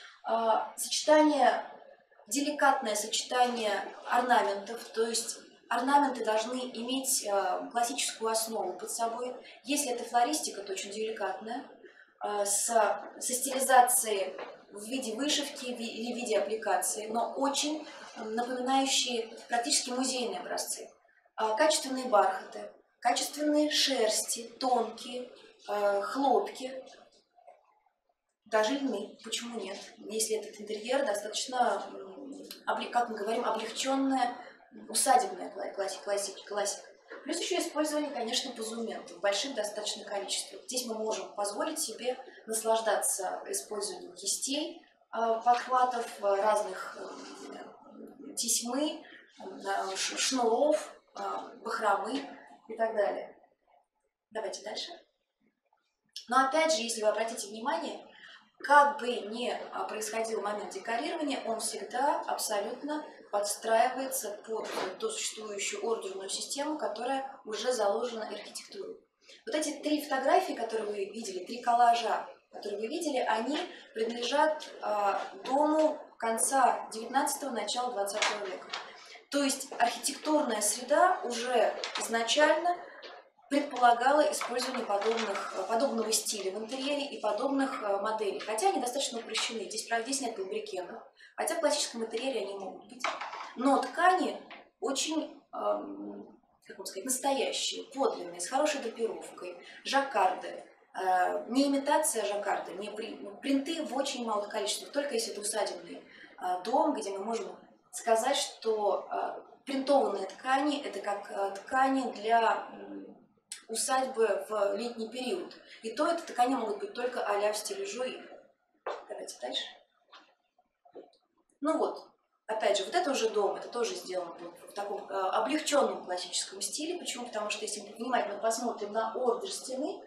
Деликатное сочетание орнаментов, то есть орнаменты должны иметь классическую основу под собой. Если это флористика, то очень деликатная, со стилизацией в виде вышивки или в виде аппликации, но очень напоминающие практически музейные образцы. Качественные бархаты, качественные шерсти, тонкие, хлопки, даже льны, почему нет? Если этот интерьер достаточно, как мы говорим, облегченная, усадебная классика. Плюс еще использование, конечно, позументов в больших достаточно количествах. Здесь мы можем позволить себе наслаждаться использованием кистей, подхватов, разных тесьмы, шнуров, бахромы и так далее. Давайте дальше. Но опять же, если вы обратите внимание, как бы ни происходил момент декорирования, он всегда абсолютно подстраивается под ту существующую ордерную систему, которая уже заложена архитектурой. Вот эти 3 фотографии, которые вы видели, 3 коллажа, которые вы видели, они принадлежат дому конца 19-го, начала 20 века. То есть архитектурная среда уже изначально предполагала использование подобного стиля в интерьере и подобных моделей. Хотя они достаточно упрощены. Здесь нет лубрикентов. Хотя в классическом интерьере они могут быть. Но ткани очень, как вам сказать, настоящие, подлинные, с хорошей драпировкой, жаккарды. Не имитация жаккарда, не принты в очень малых количествах, только если это усадебный дом, где мы можем сказать, что принтованные ткани – это как ткани для усадьбы в летний период. И то это ткани могут быть только а-ля в стиле жуи. Давайте дальше. Ну вот, опять же, вот это уже дом, это тоже сделано в таком облегченном классическом стиле. Почему? Потому что если мы внимательно посмотрим на ордер стены,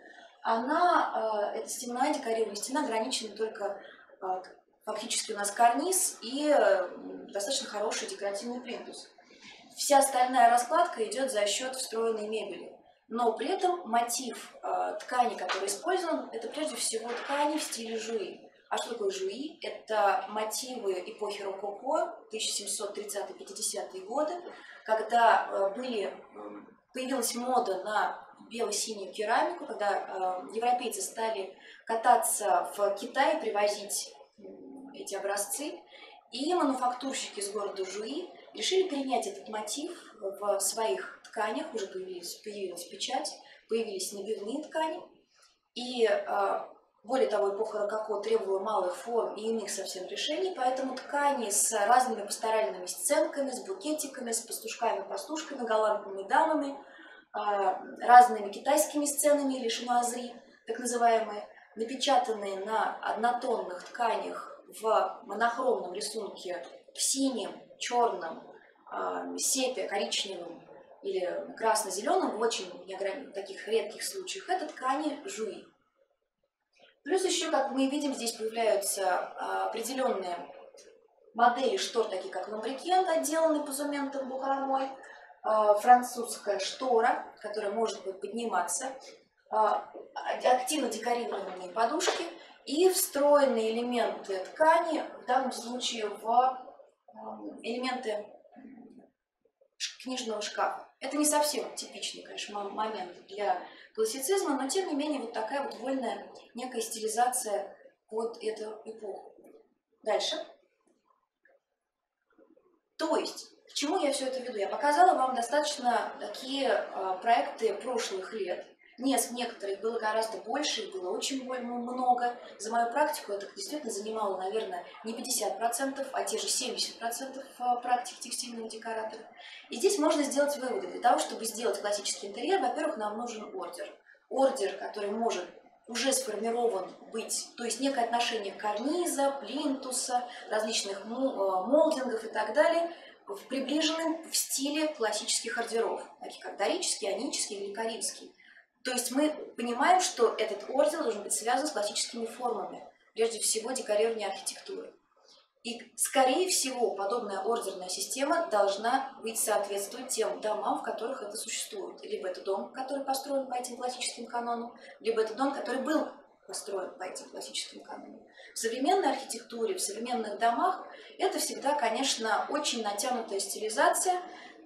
эта стенная декорированная стена ограничена только фактически у нас карниз и достаточно хороший декоративный плинтус. Вся остальная раскладка идет за счет встроенной мебели. Но при этом мотив ткани, который использован, это прежде всего ткани в стиле жуи. А что такое жуи? Это мотивы эпохи рококо, 1730-50-е годы, когда появилась мода на бело-синюю керамику, когда европейцы стали кататься в Китай, привозить эти образцы, и мануфактурщики из города Жуи решили перенять этот мотив в своих тканях. Уже появилась печать, появились набивные ткани, и более того, эпоха рококо требовала малых форм и иных совсем решений, поэтому ткани с разными пасторальными сценками, с букетиками, с пастушками, галантными дамами, разными китайскими сценами или шимазри, так называемые, напечатанные на однотонных тканях в монохромном рисунке в синем, черном, сепия, коричневом или красно-зеленом, в очень таких редких случаях, это ткани жуи. Плюс еще, как мы видим, здесь появляются определенные модели штор, такие как ламбрикент, отделанный позументом бахромой, французская штора, которая может подниматься, активно декорированные подушки и встроенные элементы ткани, в данном случае в элементы книжного шкафа. Это не совсем типичный, конечно, момент для классицизма, но тем не менее вот такая вот вольная некая стилизация под эту эпоху. Дальше. То есть, к чему я все это веду? Я показала вам достаточно такие проекты прошлых лет. Некоторых было гораздо больше, их было очень много. За мою практику это действительно занимало, наверное, не 50%, а те же 70% практики текстильного декоратора. И здесь можно сделать выводы. Для того, чтобы сделать классический интерьер, во-первых, нам нужен ордер. Ордер, который может уже сформирован быть, то есть некое отношение карниза, плинтуса, различных молдингов и так далее, приближенным в стиле классических ордеров, таких как дорический, анический или карибский. То есть мы понимаем, что этот ордер должен быть связан с классическими формами, прежде всего декорирования архитектуры. И, скорее всего, подобная ордерная система должна быть соответствовать тем домам, в которых это существует. Либо это дом, который построен по этим классическим канонам, либо это дом, который был построен по этим классическим канонам. В современной архитектуре, в современных домах это всегда, конечно, очень натянутая стилизация,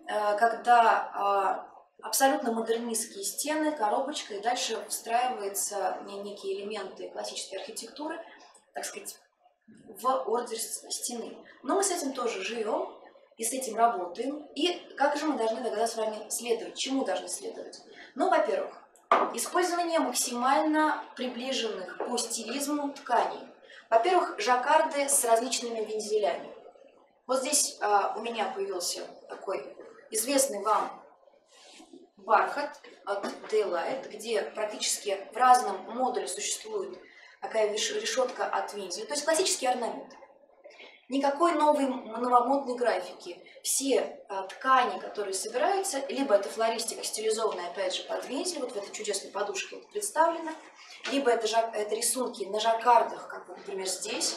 когда абсолютно модернистские стены, коробочка, и дальше встраиваются некие элементы классической архитектуры, так сказать, в ордер стены. Но мы с этим тоже живем и с этим работаем. И как же мы должны тогда с вами следовать? Чему должны следовать? Ну, во-первых, использование максимально приближенных по стилизму тканей. Во-первых, жаккарды с различными вензелями. Вот здесь у меня появился такой известный вам бархат от Daylight, где практически в разном модуле существует такая решетка от вензеля, то есть классический орнамент. Никакой новомодной графики. Все ткани, которые собираются, либо это флористика, стилизованная, опять же, под вензель, вот в этой чудесной подушке вот представлена, либо это рисунки на жаккардах, как вот, например, здесь.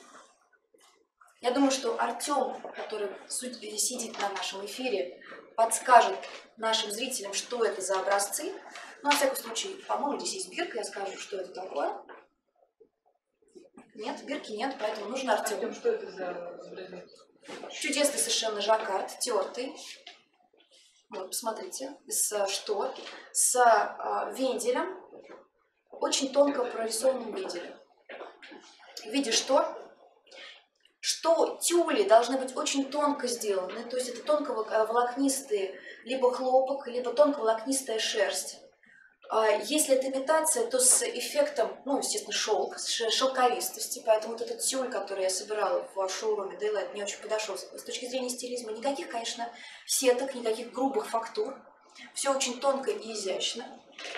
Я думаю, что Артем, который сидит на нашем эфире, подскажет нашим зрителям, что это за образцы. Ну, на всякий случай, по-моему, здесь есть бирка, я скажу, что это такое. Нет, бирки нет, поэтому нужен Артем. Артем, что это за образец? Чудесный совершенно жаккард, тертый. Вот, посмотрите, с штор, с венделем, очень тонко прорисованным венделем. В виде штор, что тюли должны быть очень тонко сделаны, то есть это тонко-волокнистые, либо хлопок, либо тонко-волокнистая шерсть. Если это имитация, то с эффектом, ну, естественно, шелковистости, поэтому вот этот тюль, который я собирала в шоуруме Daylight, мне очень подошел с точки зрения стилизма. Никаких, конечно, сеток, никаких грубых фактур. Все очень тонко и изящно.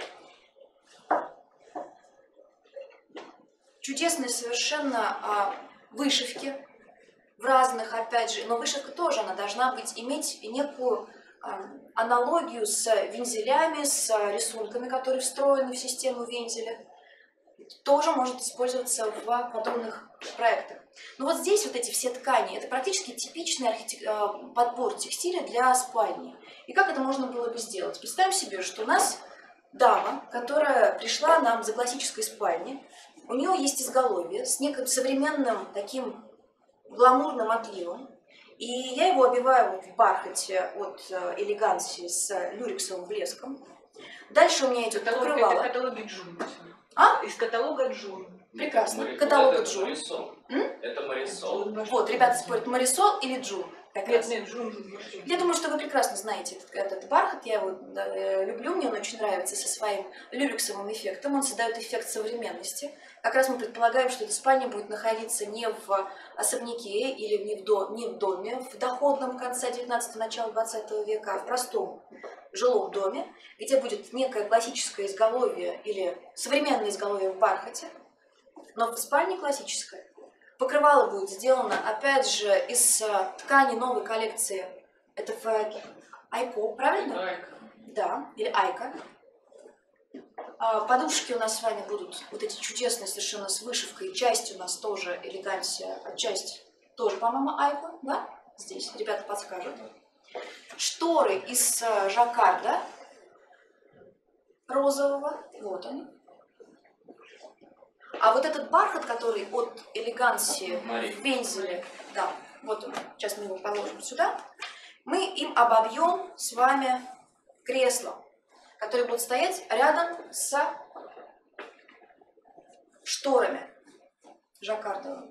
Чудесные совершенно вышивки в разных, опять же, но вышивка тоже, она должна иметь некую аналогию с вензелями, с рисунками, которые встроены в систему вензеля, тоже может использоваться в подобных проектах. Но вот здесь вот эти все ткани, это практически типичный подбор текстиля для спальни. И как это можно было бы сделать? Представим себе, что у нас дама, которая пришла нам за классической спальни, у нее есть изголовье с неким современным таким гламурным отливом, и я его обиваю вот в бархате от элегансии с люрексовым блеском. Дальше у меня идет покрывало. Это каталоги Джун. Из каталога Джун. Прекрасно. Каталога Джун. Это Марисол. Вот, ребята спорят, Марисол или Джун. Нет, Джун. Я думаю, что вы прекрасно знаете этот бархат. Я его люблю, мне он очень нравится со своим люрексовым эффектом. Он создает эффект современности. Как раз мы предполагаем, что эта спальня будет находиться не в особняке или не в доме в доходном конца 19-го, начала 20 века, а в простом жилом доме, где будет некое классическое изголовье или современное изголовье в бархате, но в спальне классическое. Покрывало будет сделано, опять же, из ткани новой коллекции. Это в Айко, правильно? Айко. Да, или Айка. Подушки у нас с вами будут вот эти чудесные совершенно с вышивкой. Часть у нас тоже элегансия, а часть тоже, по-моему, Айко, да? Здесь ребята подскажут. Шторы из жаккарда розового, вот они. А вот этот бархат, который от элегансии в вензеле, да, вот он, сейчас мы его положим сюда, мы им обобьем с вами кресло, которые будут стоять рядом с шторами жаккардовыми.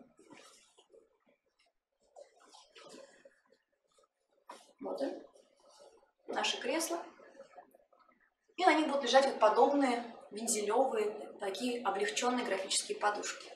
Вот они, наши кресла. И на них будут лежать вот подобные вензелевые, такие облегченные графические подушки.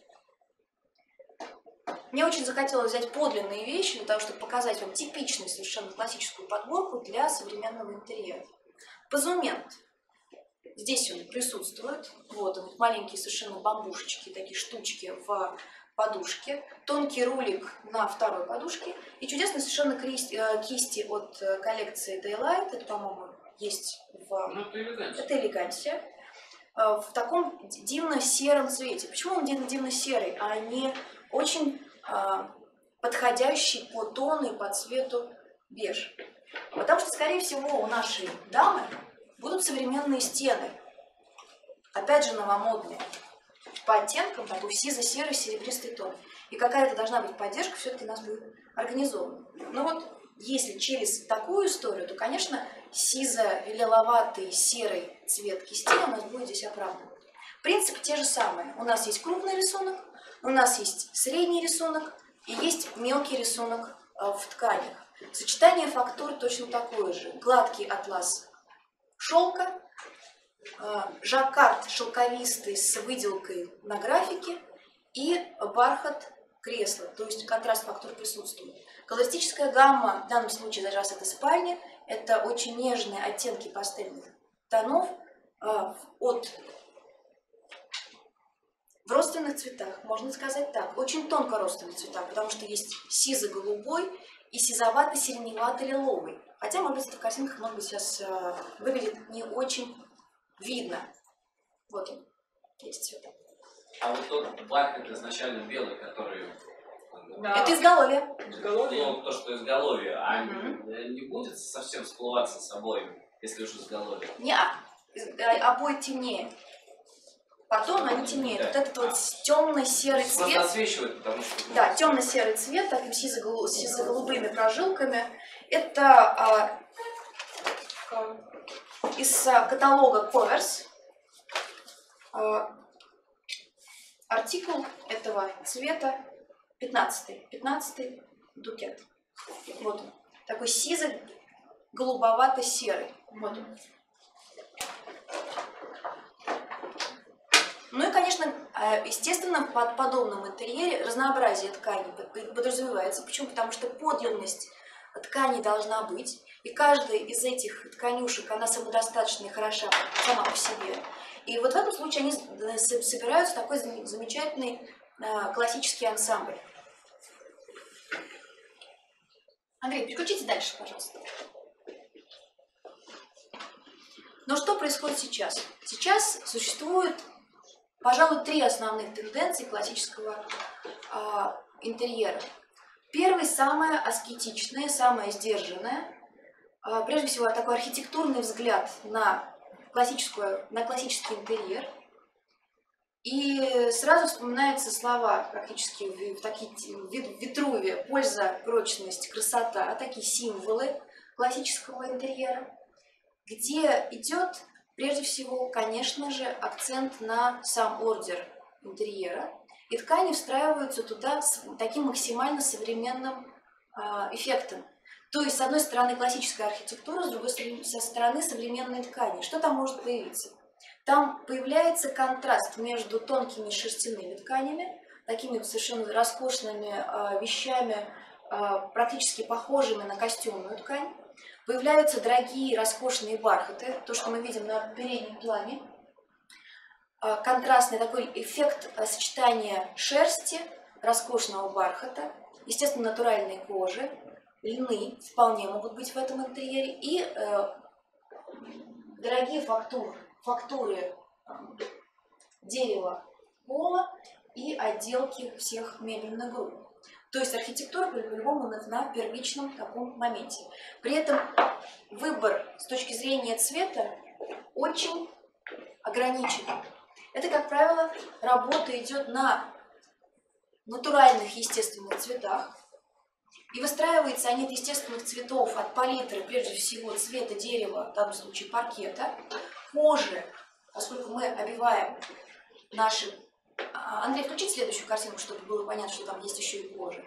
Мне очень захотелось взять подлинные вещи для того, чтобы показать вам типичную, совершенно классическую подборку для современного интерьера. Позумент. Здесь он присутствует. Вот он, маленькие совершенно бамбушечки, такие штучки в подушке. Тонкий рулик на второй подушке. И чудесные совершенно кисти от коллекции Daylight. Это, по-моему, есть в... Это элегансия. В таком дивно-сером цвете. Почему он дивно-серый, а не очень подходящий по тону и по цвету беж. Потому что, скорее всего, у нашей дамы будут современные стены. Опять же, новомодные. По оттенкам такой сизо-серый, серебристый тон. И какая-то должна быть поддержка, все-таки у нас будет организована. Но вот если через такую историю, то, конечно, сизо-лиловатый серый цвет кисти у нас будет здесь оправдан. Принципы те же самые. У нас есть крупный рисунок, у нас есть средний рисунок и есть мелкий рисунок в тканях. Сочетание фактур точно такое же. Гладкий атлас шелка, жаккард шелковистый с выделкой на графике и бархат кресла, то есть контраст фактур присутствует. Колористическая гамма, в данном случае даже раз это спальня, это очень нежные оттенки пастельных тонов в родственных цветах, можно сказать так, очень тонко родственных цветах, потому что есть сизо-голубой и сизовато-сиреневато-лиловый. Хотя, может быть, это в картинках, может быть, сейчас выглядит не очень видно. Вот он, эти цвета. А вот тот бархат изначально белый, который... Да. Это изголовье. Изголовье. Ну, то, что изголовье, а не будет совсем всплываться с обоями, если уж изголовье? Обои темнее. Потом они темнеют. Вот этот вот темно-серый цвет. Просто отсвечивает, потому что... Да, темно-серый цвет, таким сизо-голубыми прожилками. Это из каталога Covers. Артикул этого цвета 15-й букет. Вот он. Такой сизо-голубовато-серый. Вот он. Ну и, конечно, естественно, в подобном интерьере разнообразие тканей подразумевается. Почему? Потому что подлинность ткани должна быть. И каждая из этих тканюшек, она самодостаточна и хороша сама по себе. И вот в этом случае они собираются в такой замечательный классический ансамбль. Андрей, переключите дальше, пожалуйста. Но что происходит сейчас? Сейчас существует, пожалуй, 3 основных тенденции классического интерьера. Первый, самое аскетичное, самое сдержанное. Прежде всего, такой архитектурный взгляд на классический интерьер. И сразу вспоминаются слова практически в такие Витрувия: польза, прочность, красота, такие символы классического интерьера, где идет прежде всего, конечно же, акцент на сам ордер интерьера, и ткани встраиваются туда с таким максимально современным эффектом. То есть, с одной стороны, классическая архитектура, с другой стороны, современные ткани. Что там может появиться? Там появляется контраст между тонкими шерстяными тканями, такими совершенно роскошными вещами, практически похожими на костюмную ткань. Появляются дорогие роскошные бархаты, то, что мы видим на переднем плане. Контрастный такой эффект сочетания шерсти, роскошного бархата, естественно, натуральной кожи, льны вполне могут быть в этом интерьере, и дорогие фактуры дерева, пола и отделки всех мебельных групп. То есть архитектура по-любому на первичном таком моменте. При этом выбор с точки зрения цвета очень ограничен. Это, как правило, работа идет на натуральных естественных цветах. И выстраиваются они от естественных цветов, от палитры, прежде всего, цвета дерева, в данном случае паркета, кожи, поскольку мы обиваем наши... Андрей, включите следующую картинку, чтобы было понятно, что там есть еще и кожа.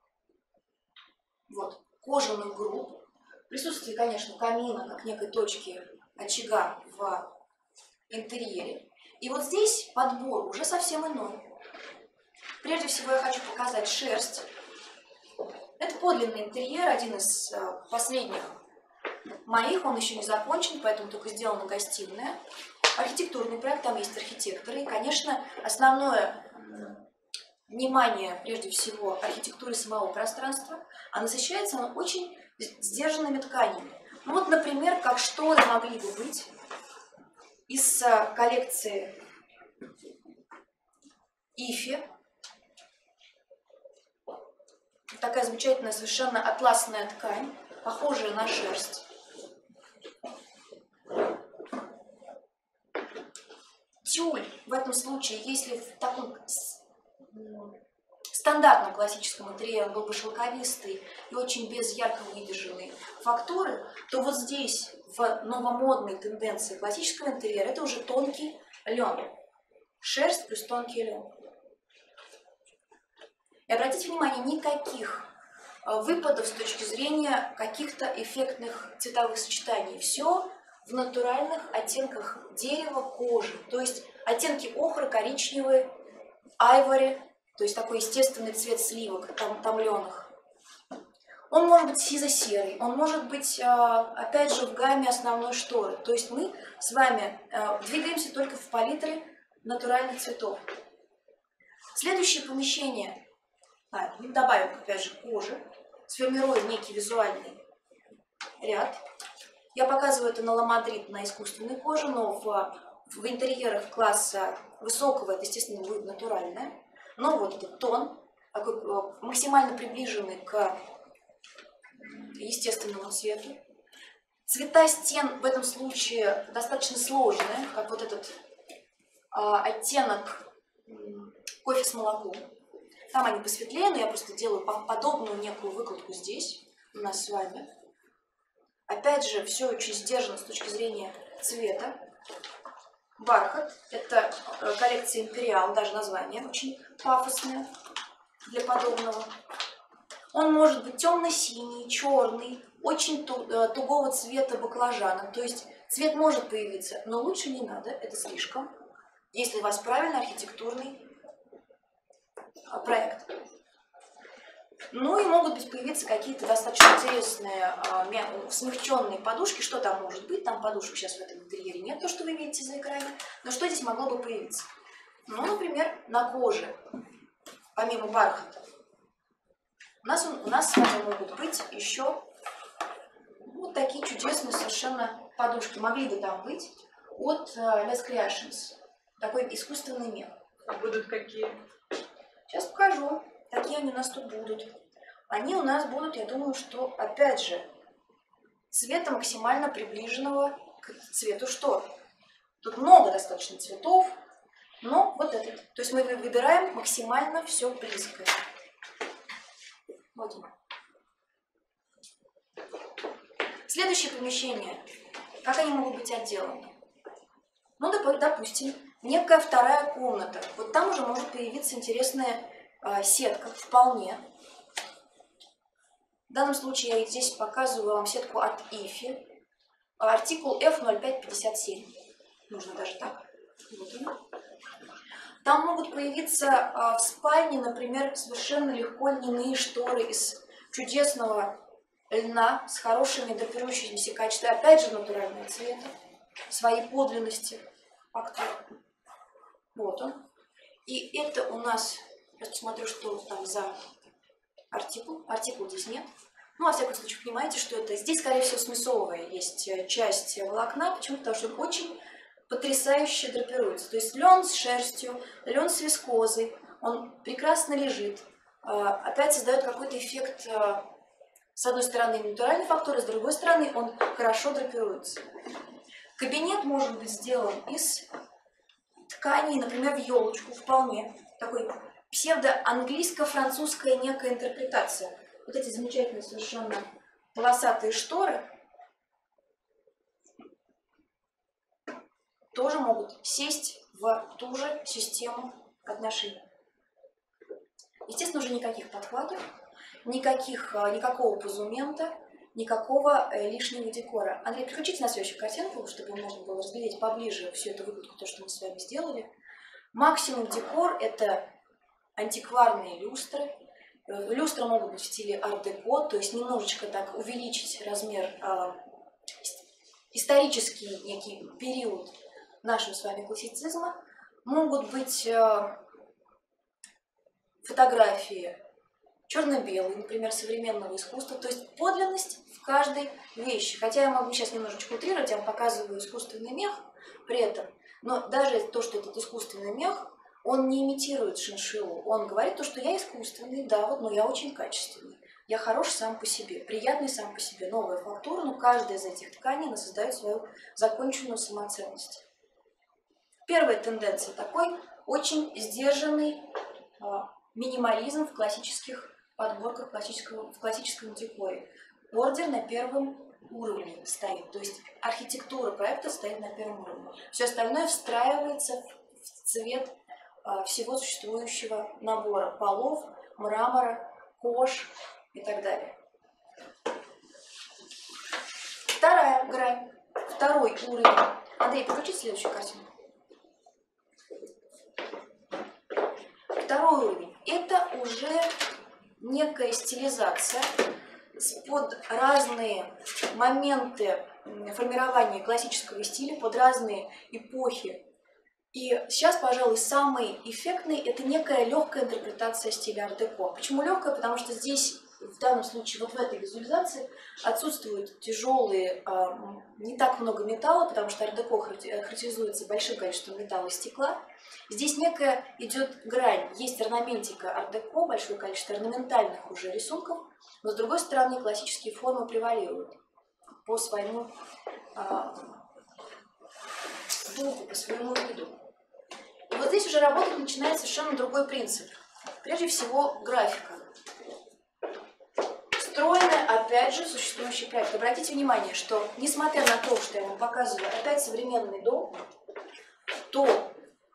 Вот, кожаных групп. Присутствие, конечно, камина, как некой точки очага в интерьере. И вот здесь подбор уже совсем иной. Прежде всего, я хочу показать шерсть. Это подлинный интерьер, один из последних моих, он еще не закончен, поэтому только сделана гостиная. Архитектурный проект, там есть архитекторы. И, конечно, основное внимание, прежде всего, архитектуры самого пространства, а насыщается оно очень сдержанными тканями. Ну вот, например, как шторы могли бы быть из коллекции Ифи. такая замечательная совершенно атласная ткань, похожая на шерсть. Тюль в этом случае, если в таком стандартном классическом интерьере он был бы шелковистый и очень без ярко выдержанной фактуры, то вот здесь в новомодной тенденции классического интерьера это уже тонкий лен. Шерсть плюс тонкий лен. И обратите внимание, никаких выпадов с точки зрения каких-то эффектных цветовых сочетаний. Все в натуральных оттенках дерева, кожи. То есть оттенки охры, коричневые, айвори, то есть такой естественный цвет сливок, томленых. Он может быть сизо-серый, он может быть, опять же, в гамме основной шторы. То есть мы с вами двигаемся только в палитре натуральных цветов. Следующее помещение, добавим, опять же, кожи, сформируем некий визуальный ряд. Я показываю это на ламадрит, на искусственной коже, но в интерьерах класса высокого это, естественно, будет натуральное. Но вот этот тон, такой максимально приближенный к естественному цвету. Цвета стен в этом случае достаточно сложные, как вот этот оттенок кофе с молоком. Там они посветлее, но я просто делаю подобную некую выкладку здесь у нас с вами. Опять же, все очень сдержано с точки зрения цвета. Бархат – это коллекция Империал, даже название очень пафосное для подобного. Он может быть темно-синий, черный, очень тугого цвета баклажана. То есть цвет может появиться, но лучше не надо, это слишком, если у вас правильный архитектурный проект. Ну и могут быть появиться какие-то достаточно интересные смягченные подушки. Что там может быть? Там подушек сейчас в этом интерьере нет, то, что вы видите за экране. Но что здесь могло бы появиться? Ну, например, на коже, помимо бархата, у нас с вами могут быть еще вот такие чудесные совершенно подушки. Могли бы там быть от Les Creations. Такой искусственный мех. А будут какие? Сейчас покажу. Какие они у нас тут будут. Они у нас будут, я думаю, что, опять же, цвета максимально приближенного к цвету штор. Тут много достаточно цветов, но вот этот. То есть мы выбираем максимально все близкое. Вот он. Следующее помещение. Как они могут быть отделаны? Ну, допустим, некая вторая комната. Вот там уже может появиться интересная сетка, вполне. В данном случае я здесь показываю вам сетку от IFI. Артикул F0557. Нужно даже так. Вот он. Там могут появиться в спальне, например, совершенно легко льняные шторы из чудесного льна с хорошими драпирующимися качествами. Опять же, натурального цвета, своей подлинности фактуры. Вот он. И это у нас... Просто смотрю, что там за артикул. Артикул здесь нет. Ну, во всяком случае, понимаете, что это... Здесь, скорее всего, смысловая есть часть волокна. Почему? Потому что он очень потрясающе драпируется. То есть лен с шерстью, лен с вискозой. Он прекрасно лежит. Опять создает какой-то эффект, с одной стороны, натуральной фактуры, с другой стороны, он хорошо драпируется. Кабинет может быть сделан из тканей, например, в елочку, вполне. Такой псевдо-английско-французская некая интерпретация. Вот эти замечательные совершенно полосатые шторы тоже могут сесть в ту же систему отношений. Естественно, уже никаких подхватов, никакого позумента, никакого лишнего декора. Андрей, переключите на следующую картинку, чтобы можно было разглядеть поближе всю эту выкладку, то, что мы с вами сделали. Максимум декор – это антикварные люстры. Люстры могут быть в стиле ар-деко, то есть немножечко так увеличить размер, исторический некий период нашего с вами классицизма. Могут быть фотографии черно-белые, например, современного искусства, то есть подлинность в каждой вещи. Хотя я могу сейчас немножечко утрировать, я вам показываю искусственный мех при этом, но даже то, что этот искусственный мех, он не имитирует шиншиллу, он говорит то, что я искусственный, да, вот, но я очень качественный. Я хорош сам по себе, приятный сам по себе, новая фактура, но каждая из этих тканей она создает свою законченную самоценность. Первая тенденция такой очень сдержанный минимализм в классических подборках, в классическом декоре. Ордер на первом уровне стоит, то есть архитектура проекта стоит на первом уровне. Все остальное встраивается в цвет всего существующего набора полов, мрамора, кож и так далее. Вторая грань, второй уровень. Андрей, подключи следующую картину. Второй уровень – это уже некая стилизация под разные моменты формирования классического стиля, под разные эпохи. И сейчас, пожалуй, самый эффектный – это некая легкая интерпретация стиля ар-деко. Почему легкая? Потому что здесь, в данном случае, вот в этой визуализации отсутствуют тяжелые, не так много металла, потому что ар-деко характеризуется большим количеством металла и стекла. Здесь некая идет грань. Есть орнаментика ар-деко, большое количество орнаментальных уже рисунков, но с другой стороны классические формы превалируют по своему духу, по своему виду. И вот здесь уже работать начинает совершенно другой принцип. Прежде всего, графика. Встроенный, опять же, существующий проект. Обратите внимание, что, несмотря на то, что я вам показываю опять современный дом, то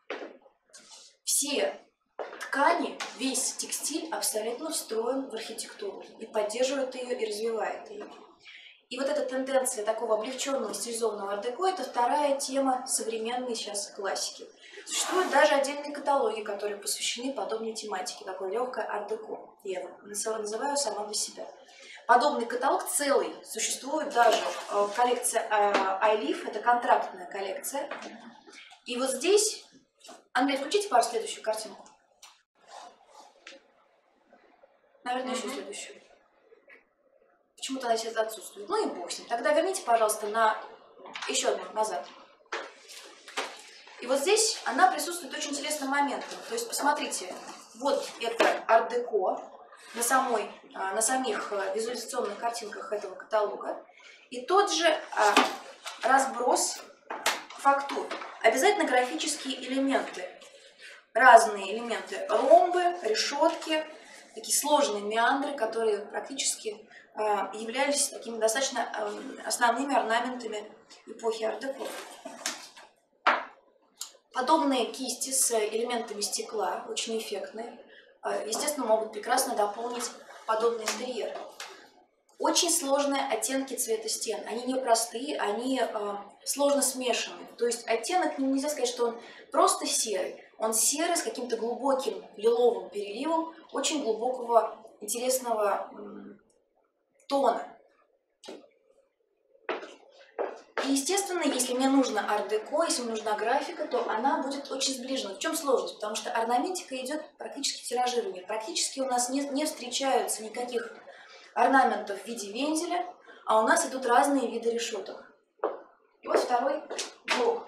все ткани, весь текстиль абсолютно встроен в архитектуру и поддерживает ее, и развивает ее. И вот эта тенденция такого облегченного стилизованного ар-деко – это вторая тема современной сейчас классики. Существуют даже отдельные каталоги, которые посвящены подобной тематике, такой легкой ар-деко. Я его называю сама для себя. Подобный каталог целый существует даже в коллекции iLeaf, это контрактная коллекция. И вот здесь, Андрей, включите, пожалуйста, следующую картинку. Наверное, еще следующую. Почему-то она сейчас отсутствует. Ну и бог с ним. Тогда верните, пожалуйста, на еще одну назад. И вот здесь она присутствует очень интересным моментом. То есть, посмотрите, вот это ар-деко на самих визуализационных картинках этого каталога. И тот же разброс фактур. Обязательно графические элементы. Разные элементы. Ромбы, решетки, такие сложные меандры, которые практически являлись такими достаточно основными орнаментами эпохи ар-деко. Подобные кисти с элементами стекла, очень эффектные, естественно, могут прекрасно дополнить подобный интерьер. Очень сложные оттенки цвета стен. Они непростые, они сложно смешаны. То есть оттенок, нельзя сказать, что он просто серый. Он серый с каким-то глубоким лиловым переливом, очень глубокого, интересного тона. И, естественно, если мне нужно ар-деко, если мне нужна графика, то она будет очень сближена. В чем сложность? Потому что орнаментика идет практически тиражирование. Практически у нас не встречаются никаких орнаментов в виде вензеля, а у нас идут разные виды решеток. И вот второй блок.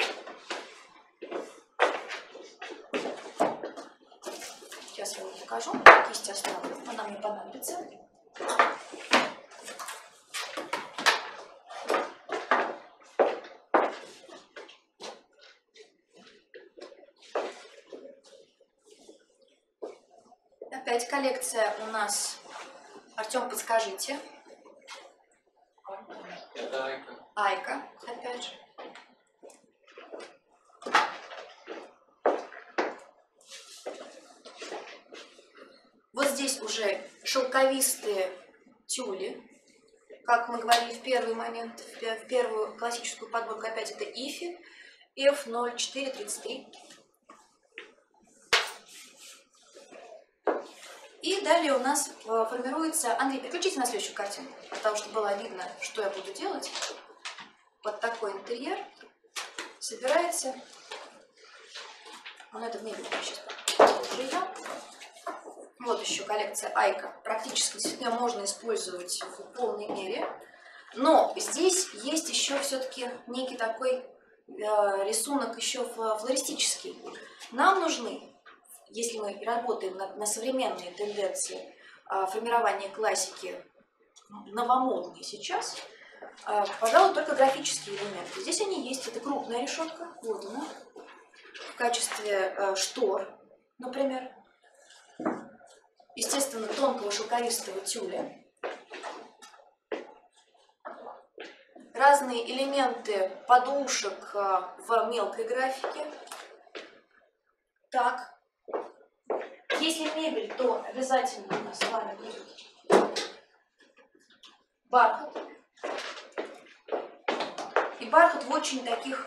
Сейчас я вам покажу. Кисть оставлю, она мне понадобится. Опять коллекция у нас. Артем, подскажите. Это Айка. Айка, опять же. Вот здесь уже шелковистые тюли. Как мы говорили в первый момент, в первую классическую подборку, опять это ифи F0433. И далее у нас формируется... Андрей, переключите на следующую картинку, для того, чтобы было видно, что я буду делать. Вот такой интерьер собирается. Ну, это в небе сейчас уже я. Вот еще коллекция Айка. Практически действительно можно использовать в полной мере. Но здесь есть еще все-таки некий такой рисунок еще флористический. Нам нужны, если мы работаем на современные тенденции формирования классики новомодные сейчас, пожалуй, только графические элементы. Здесь они есть. Это крупная решетка, вот она, в качестве штор, например. Естественно, тонкого шелковистого тюля. Разные элементы подушек в мелкой графике. Так, если мебель, то обязательно у нас с вами будет бархат. И бархат в очень таких,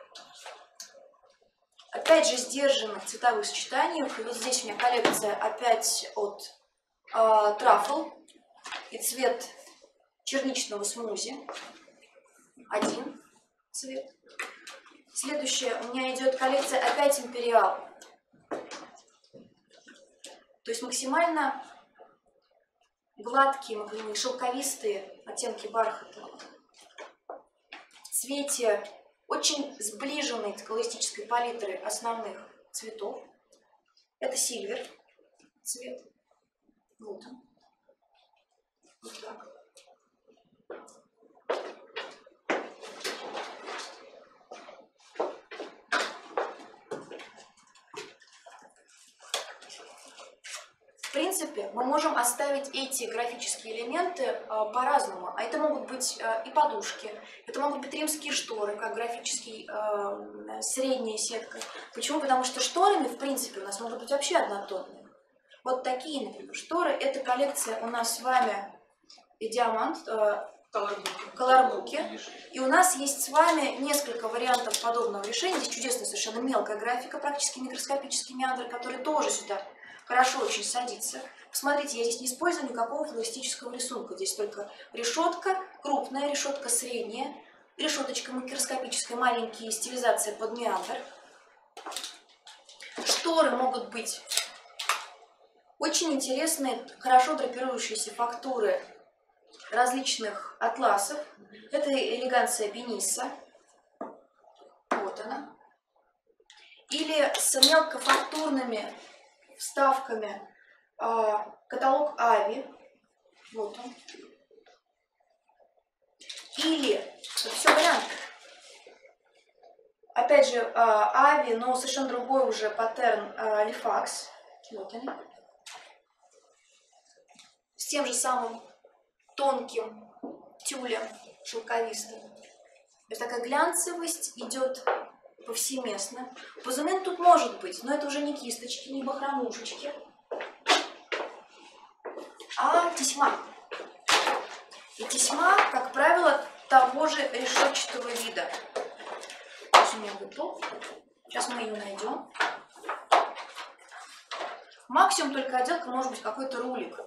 опять же, сдержанных цветовых сочетаниях. И вот здесь у меня коллекция опять от Truffle и цвет черничного смузи. Один цвет. Следующее, у меня идет коллекция опять Империал. То есть максимально гладкие, шелковистые оттенки бархата. В цвете очень сближенной колористической палитры основных цветов. Это сильвер цвет. Вот он. Вот так. В принципе, мы можем оставить эти графические элементы по-разному. А это могут быть и подушки, это могут быть римские шторы, как графический средняя сетка. Почему? Потому что шторами, в принципе, у нас могут быть вообще однотонные. Вот такие, например, шторы. Это коллекция у нас с вами и диамант, колорбуки. И у нас есть с вами несколько вариантов подобного решения. Здесь чудесная совершенно мелкая графика, практически микроскопический меандр, который тоже сюда хорошо очень садится. Посмотрите, я здесь не использую никакого флористического рисунка. Здесь только решетка, крупная решетка, средняя, решеточка микроскопическая, маленькие, стилизация под меандр. Шторы могут быть очень интересные, хорошо драпирующиеся фактуры различных атласов. Это элеганция Бенисса. Вот она. Или с мелкофактурными вставками каталог Ави. Вот он. Или, это все варианты. Опять же, Ави, но совершенно другой уже паттерн Лифакс. Вот они. С тем же самым тонким тюлем шелковистым. То есть такая глянцевость идет повсеместно. Позумент тут может быть, но это уже не кисточки, не бахромушечки, а тесьма. И тесьма, как правило, того же решетчатого вида. Здесь у меня готов. Сейчас мы ее найдем. Максимум только отделка может быть какой-то рулик.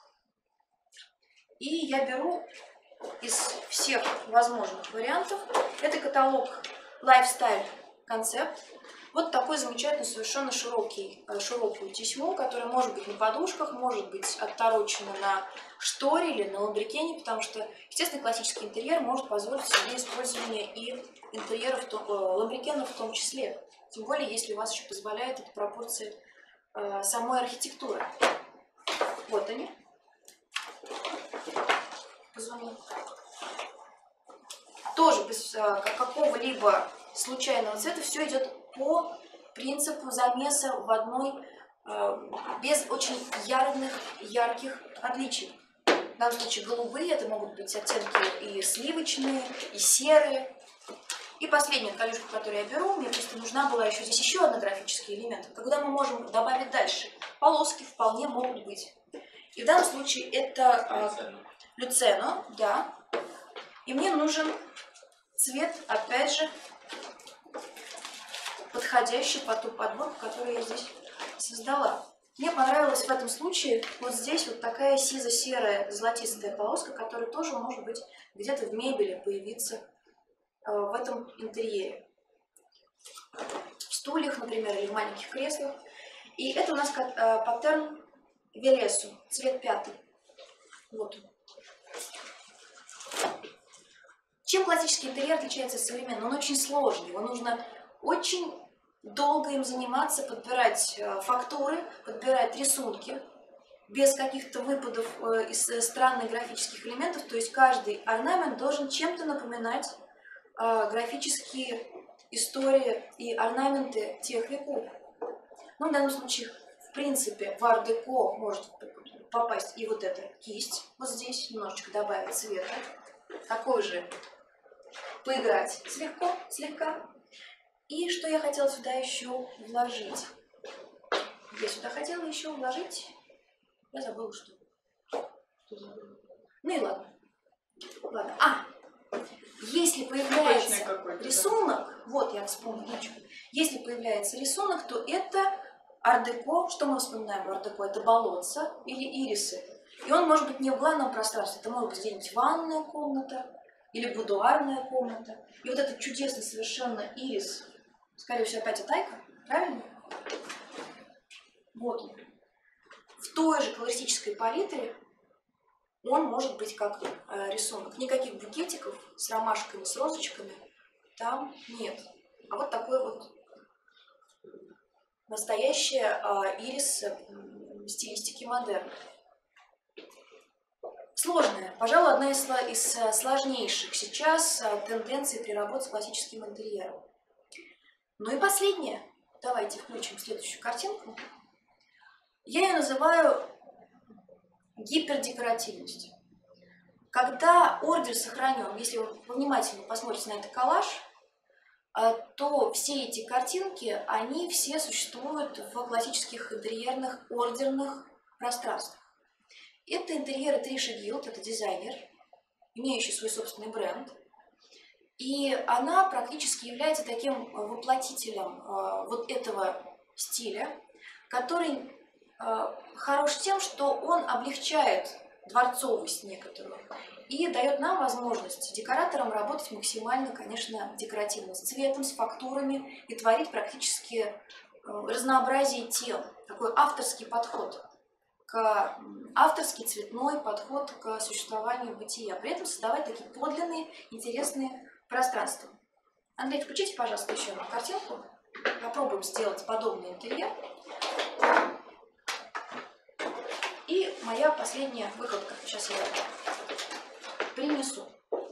И я беру из всех возможных вариантов. Это каталог Lifestyle Concept. Вот такой замечательный, совершенно широкую тесьму, которая может быть на подушках, может быть отторочена на шторе или на ламбрикене, потому что, естественно, классический интерьер может позволить себе использование и интерьеров, ламбрикенов в том числе. Тем более, если у вас еще позволяет эта пропорция самой архитектуры. Вот они. Позвонил. Тоже без какого-либо случайного цвета все идет по принципу замеса в одной, без очень ярких отличий. В данном случае голубые, это могут быть оттенки и сливочные, и серые. И последняя колючка, которую я беру, мне просто нужна была еще здесь еще одна графический элемент, когда мы можем добавить дальше. Полоски вполне могут быть. И в данном случае это люцено, да. И мне нужен цвет, опять же, подходящий под ту подборку, которую я здесь создала. Мне понравилась в этом случае вот здесь вот такая сизо-серая золотистая полоска, которая тоже может быть где-то в мебели появиться в этом интерьере. В стульях, например, или в маленьких креслах. И это у нас паттерн Велесу, цвет 5. Вот он. Чем классический интерьер отличается от современного? Он очень сложный, его нужно очень долго им заниматься, подбирать фактуры, подбирать рисунки. без каких-то выпадов из странных графических элементов, то есть каждый орнамент должен чем-то напоминать графические истории и орнаменты тех веков. Ну, в данном случае, в принципе, в ар-деко может попасть и вот эта кисть, вот здесь немножечко добавить цвета, такой же поиграть слегка. И что я хотела сюда еще вложить? Я сюда хотела еще вложить, я забыла, что. Ну и ладно. Если появляется рисунок, вот я вспомнила, если появляется рисунок, то это ар-деко. Что мы вспоминаем в ар-деко? Это болотца или ирисы. И он может быть не в главном пространстве, это может быть где-нибудь ванная комната или будуарная комната. И вот этот чудесный совершенно ирис, скорее всего, опять Атайка, правильно? Вот он. В той же колористической палитре он может быть как рисунок. Никаких букетиков с ромашками, с розочками там нет. А вот такой вот настоящий ирис стилистики модерн. Сложная, пожалуй, одна из сложнейших сейчас тенденций при работе с классическим интерьером. Ну и последнее. Давайте включим следующую картинку. Я ее называю гипердекоративность. Когда ордер сохранен, если вы внимательно посмотрите на этот коллаж, то все эти картинки, они все существуют в классических интерьерных ордерных пространствах. Это интерьеры Триша Гилд, это дизайнер, имеющий свой собственный бренд. И она практически является таким воплотителем вот этого стиля, который хорош тем, что он облегчает дворцовость некоторую и дает нам возможность декораторам работать максимально, конечно, декоративно, с цветом, с фактурами и творить практически разнообразие тем. Такой авторский подход, авторский цветной подход к существованию бытия. При этом создавать такие подлинные, интересные пространства. Андрей, включите, пожалуйста, еще одну картинку. Попробуем сделать подобный интерьер. И моя последняя выходка. Сейчас я принесу.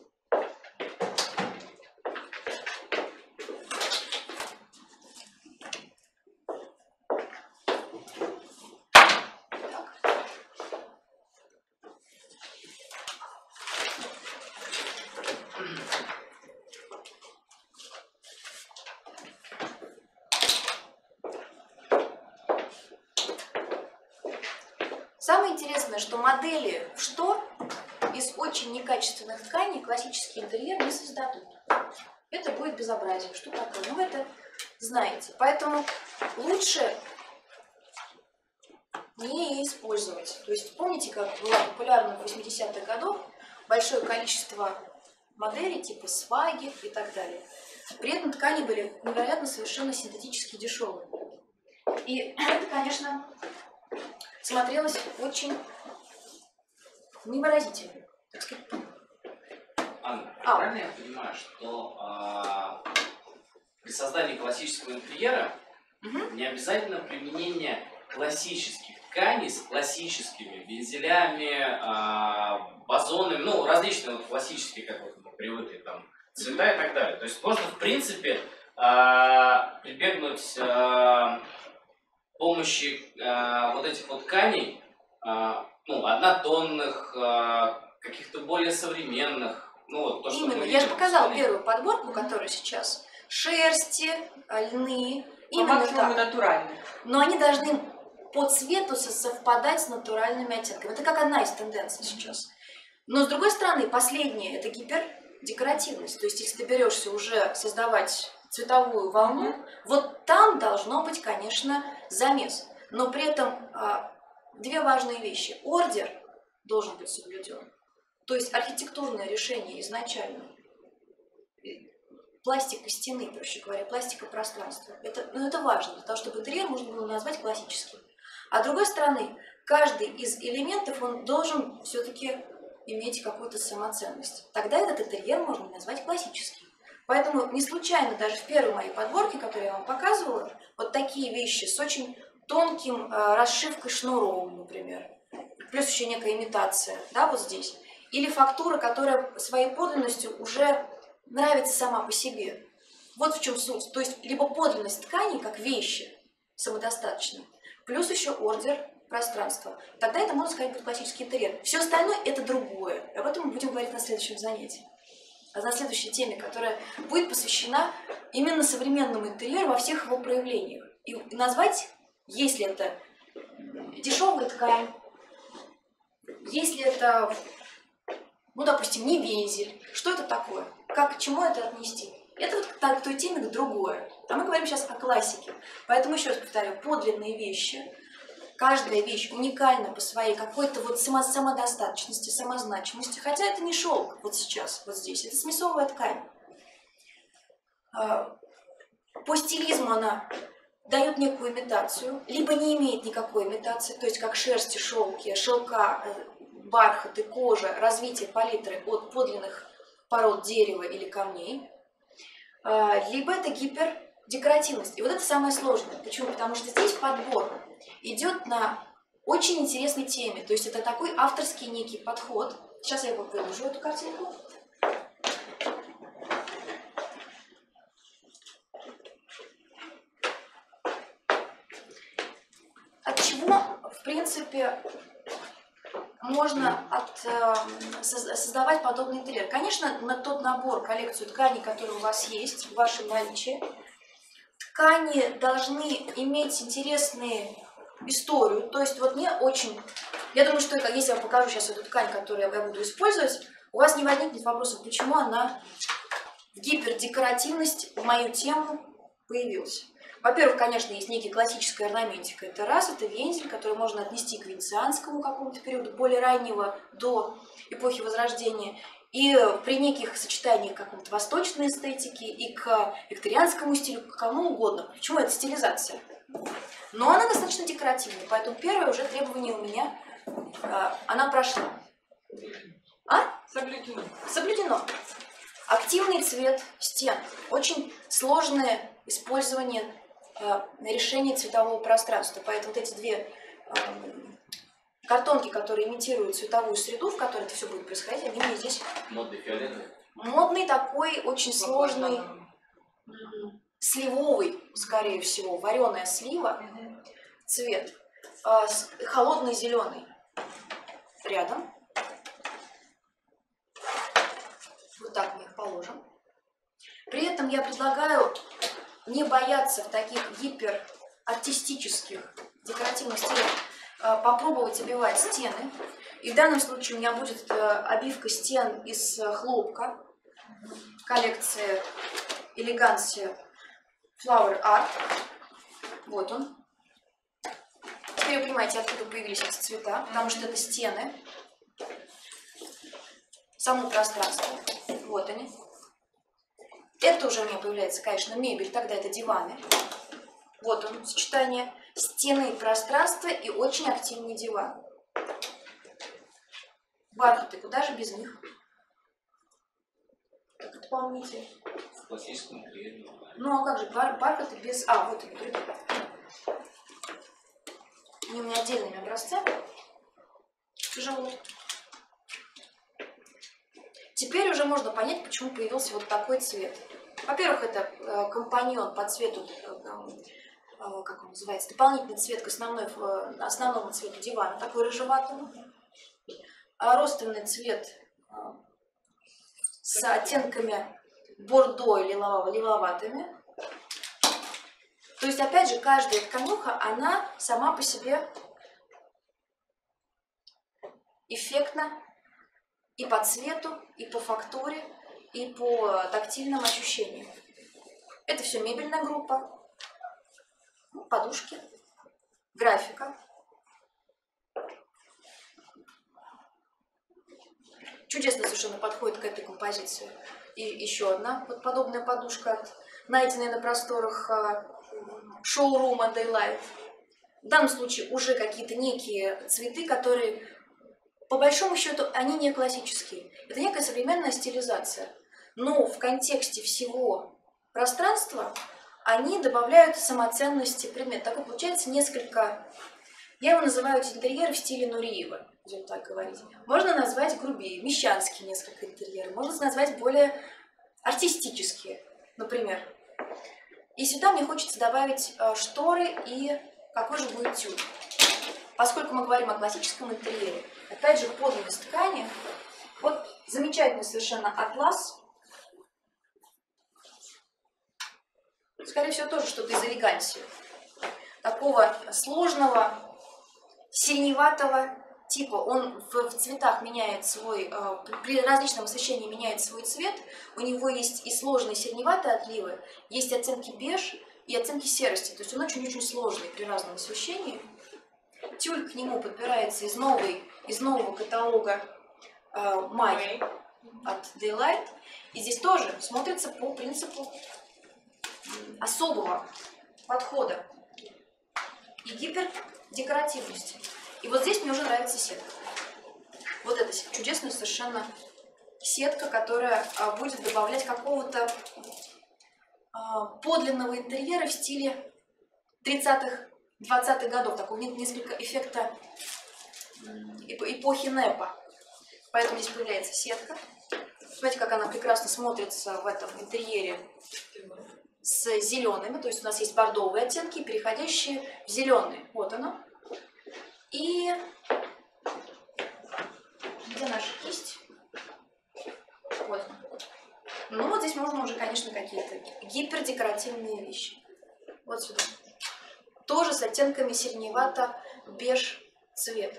Самое интересное, что модели в штор из очень некачественных тканей классический интерьер не создадут. Это будет безобразие. Что такое? Ну, вы это знаете. Поэтому лучше не использовать. То есть помните, как было популярно в 80-х годах большое количество моделей типа сваги и так далее. При этом ткани были невероятно совершенно синтетически дешевые. И это, конечно, смотрелось очень невыразительно, так сказать. Анна, правильно я понимаю, что при создании классического интерьера не обязательно применение классических тканей с классическими вензелями, базонами, ну, различные вот классические, как вот мы привыкли, там, цвета и так далее. То есть можно, в принципе, прибегнуть к помощи вот этих вот тканей, ну, однотонных, каких-то более современных. Ну, вот то, что именно, я же показала первую подборку, которая сейчас. Шерсти, льны, именно так. Натуральные. Но они должны по цвету совпадать с натуральными оттенками. Это как одна из тенденций сейчас. Но с другой стороны, последнее – это гипердекоративность. То есть, если ты берешься уже создавать цветовую волну, вот там должно быть, конечно, замес. Но при этом две важные вещи. Ордер должен быть соблюден. То есть архитектурное решение изначально. Пластика стены, проще говоря, пластика пространства. Это важно, для того, чтобы интерьер можно было назвать классическим. А с другой стороны, каждый из элементов он должен все-таки иметь какую-то самоценность. Тогда этот интерьер можно назвать классическим. Поэтому не случайно даже в первой моей подборке, которую я вам показывала, вот такие вещи с очень тонким расшивкой шнуровым, например. Плюс еще некая имитация, да, вот здесь. Или фактура, которая своей подлинностью уже нравится сама по себе. Вот в чем суть. То есть либо подлинность ткани как вещи самодостаточно, плюс еще ордер пространства. Тогда это, можно сказать, будет классический интерьер. Все остальное это другое. Об этом мы будем говорить на следующем занятии. А на следующей теме, которая будет посвящена именно современному интерьеру во всех его проявлениях. И назвать, если это дешевая ткань, если это, ну, допустим, не вензель, что это такое? К чему это отнести? Это вот к той теме, к другое. А мы говорим сейчас о классике. Поэтому еще раз повторю, подлинные вещи, каждая вещь уникальна по своей какой-то вот самодостаточности, самозначимости. Хотя это не шелк вот сейчас, вот здесь. Это смесовая ткань. По стилизму она дает некую имитацию, либо не имеет никакой имитации, то есть как шерсти, шелки, шелка, бархат и кожа, развитие палитры от подлинных пород дерева или камней, либо это гипердекоративность. И вот это самое сложное. Почему? Потому что здесь подбор идет на очень интересной теме. То есть это такой авторский некий подход. Сейчас я выложу эту картинку. От чего, в принципе, можно создавать подобный интерьер? Конечно, на тот набор, коллекцию тканей, которые у вас есть в вашем наличии, ткани должны иметь интересную историю. То есть вот мне очень... Я думаю, что если я покажу сейчас эту ткань, которую я буду использовать, у вас не возникнет вопросов, почему она в гипердекоративность в мою тему появилась. Во-первых, конечно, есть некий классическая орнаментика. Это раз, это вензель, который можно отнести к венецианскому какому-то периоду, более раннего, до эпохи Возрождения. И при неких сочетаниях какой-то восточной эстетики и к викторианскому стилю, к кому угодно. Почему это стилизация? Но она достаточно декоративная, поэтому первое уже требование у меня, она прошла. Соблюдено. Соблюдено. Активный цвет стен. Очень сложное использование решение цветового пространства. Поэтому вот эти две картонки, которые имитируют цветовую среду, в которой это все будет происходить, они мне здесь... Модный фиолетовый. Модный такой, очень сложный, сливовый, скорее всего, вареная слива, цвет, холодный зеленый рядом. Вот так мы их положим. При этом я предлагаю не бояться в таких гиперартистических декоративных стилях попробовать обивать стены. И в данном случае у меня будет обивка стен из хлопка, коллекция Elegancy Flower Art. Вот он. Теперь вы понимаете, откуда появились эти цвета, потому что это стены, само пространство. Вот они. Это уже у меня появляется, конечно, мебель, тогда это диваны. Вот он, сочетание стены и пространства и очень активный диван. Бархаты, куда же без них? Как это помните? В классическом интерьере. Ну а как же бархаты без... вот они, другие. Они у меня отдельными образцами живут. Теперь уже можно понять, почему появился вот такой цвет. Во-первых, это компаньон по цвету, как он называется, дополнительный цвет к основному цвету дивана, такой рыжеватому. Родственный цвет с оттенками бордо или лиловатыми. То есть, опять же, каждая тканюха, она сама по себе эффектна и по цвету, и по фактуре, и по тактильным ощущениям. Это все мебельная группа, подушки, графика. Чудесно совершенно подходит к этой композиции. И еще одна вот подобная подушка, найденная на просторах шоурума Daylight. В данном случае уже какие-то некие цветы, которые, по большому счету, они не классические. Это некая современная стилизация. Но в контексте всего пространства они добавляют самоценности предмета. Такое получается несколько... Я его называю интерьеры в стиле Нуриева, будем так говорить. Можно назвать грубее, мещанские несколько интерьеры. Можно назвать более артистические, например. И сюда мне хочется добавить шторы и какой же будет тюль. Поскольку мы говорим о классическом интерьере, опять же, подлинность ткани. Вот замечательный совершенно атлас. Скорее всего, тоже что-то из элегансии. Такого сложного, синеватого типа. Он в цветах меняет свой, при различном освещении меняет свой цвет. У него есть и сложные синеватые отливы, есть оттенки беж и оттенки серости. То есть он очень-очень сложный при разном освещении. Тюль к нему подбирается из нового каталога Май от Daylight. И здесь тоже смотрится по принципу особого подхода и гипердекоративности. И вот здесь мне уже нравится сетка. Вот эта чудесная совершенно сетка, которая будет добавлять какого-то подлинного интерьера в стиле 30-х, 20-х годов. Такого несколько эффекта эпохи НЭПа. Поэтому здесь появляется сетка. Смотрите, как она прекрасно смотрится в этом интерьере с зелеными. То есть у нас есть бордовые оттенки, переходящие в зеленые. Вот оно. И где наша кисть? Вот. Ну вот здесь можно уже, конечно, какие-то гипердекоративные вещи. Вот сюда. Тоже с оттенками сиреневато-беж цвета.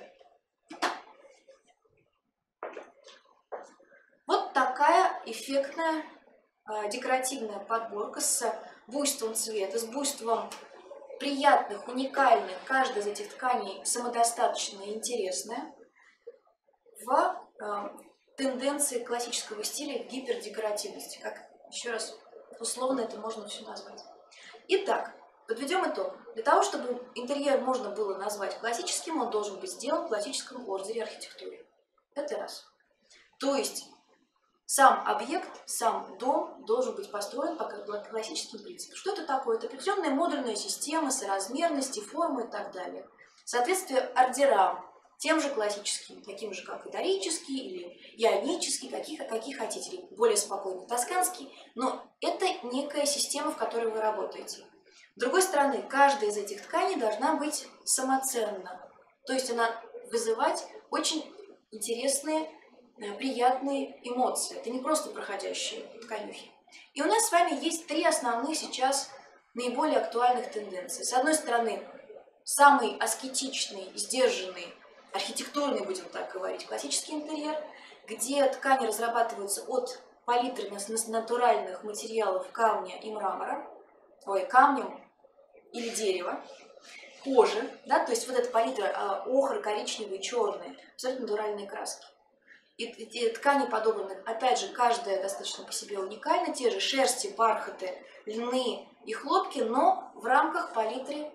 Вот такая эффектная декоративная подборка с буйством цвета, с буйством приятных, уникальных. Каждая из этих тканей самодостаточная и интересная в тенденции классического стиля в гипердекоративности. Как, еще раз, условно это можно все назвать. Итак, подведем итог. Для того, чтобы интерьер можно было назвать классическим, он должен быть сделан в классическом ордере архитектуры. Это раз. То есть сам объект, сам дом должен быть построен по классическим принципам. Что это такое? Это определенная модульная система, соразмерности, формы и так далее. Соответствие ордерам, тем же классическим, таким же, как и дорический или ионический, какие хотите, или более спокойный тосканский, но это некая система, в которой вы работаете. С другой стороны, каждая из этих тканей должна быть самоценна, то есть она вызывать очень интересные, приятные эмоции. Это не просто проходящие тканюхи. И у нас с вами есть три основных сейчас наиболее актуальных тенденции. С одной стороны, самый аскетичный, сдержанный, архитектурный, будем так говорить, классический интерьер, где ткани разрабатываются от палитры натуральных материалов камня и мрамора, камнем или дерева, кожи, да, то есть вот эта палитра охры, коричневые, черные, абсолютно натуральные краски. И ткани подобраны, опять же, каждая достаточно по себе уникальна, те же шерсти, бархаты, льны и хлопки, но в рамках палитры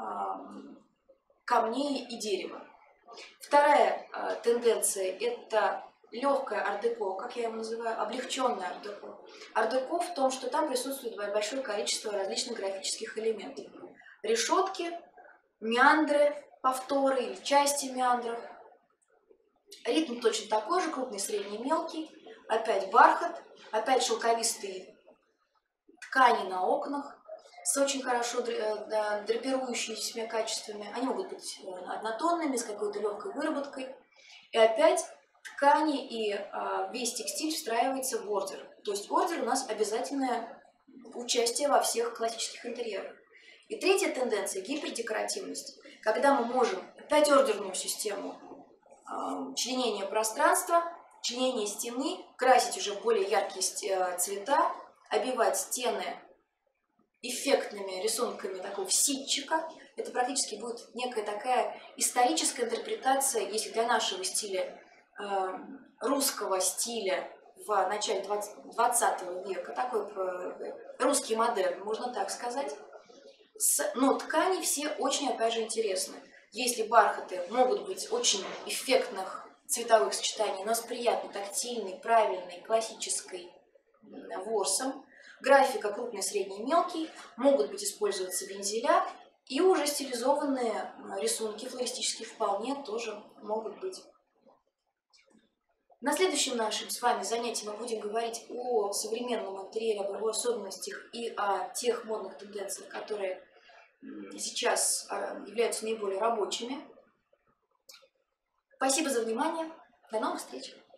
камней и дерева. Вторая тенденция – это легкое ар-деко, как я его называю, облегченное ар-деко. Ар-деко в том, что там присутствует большое количество различных графических элементов. Решетки, меандры, повторы или части меандров. Ритм точно такой же, крупный, средний, мелкий. Опять бархат, опять шелковистые ткани на окнах с очень хорошо драпирующимися качествами. Они могут быть однотонными, с какой-то легкой выработкой. И опять ткани и весь текстиль встраивается в ордер. То есть ордер у нас обязательное участие во всех классических интерьерах. И третья тенденция – гипердекоративность. Когда мы можем пятиордерную систему членения пространства, членения стены, красить уже более яркие цвета, обивать стены эффектными рисунками такого ситчика. Это практически будет некая такая историческая интерпретация, если для нашего стиля, русского стиля в начале 20 века, такой русский модерн, можно так сказать. Но ткани все очень, опять же, интересны. Если бархаты могут быть очень эффектных цветовых сочетаний, но с приятной, тактильной, правильной, классической ворсом, графика крупный, средний, мелкий, могут быть использоваться вензеля, и уже стилизованные рисунки флористические вполне тоже могут быть. На следующем нашем с вами занятии мы будем говорить о современном интерьере, об его особенностях и о тех модных тенденциях, которые сейчас являются наиболее рабочими. Спасибо за внимание. До новых встреч!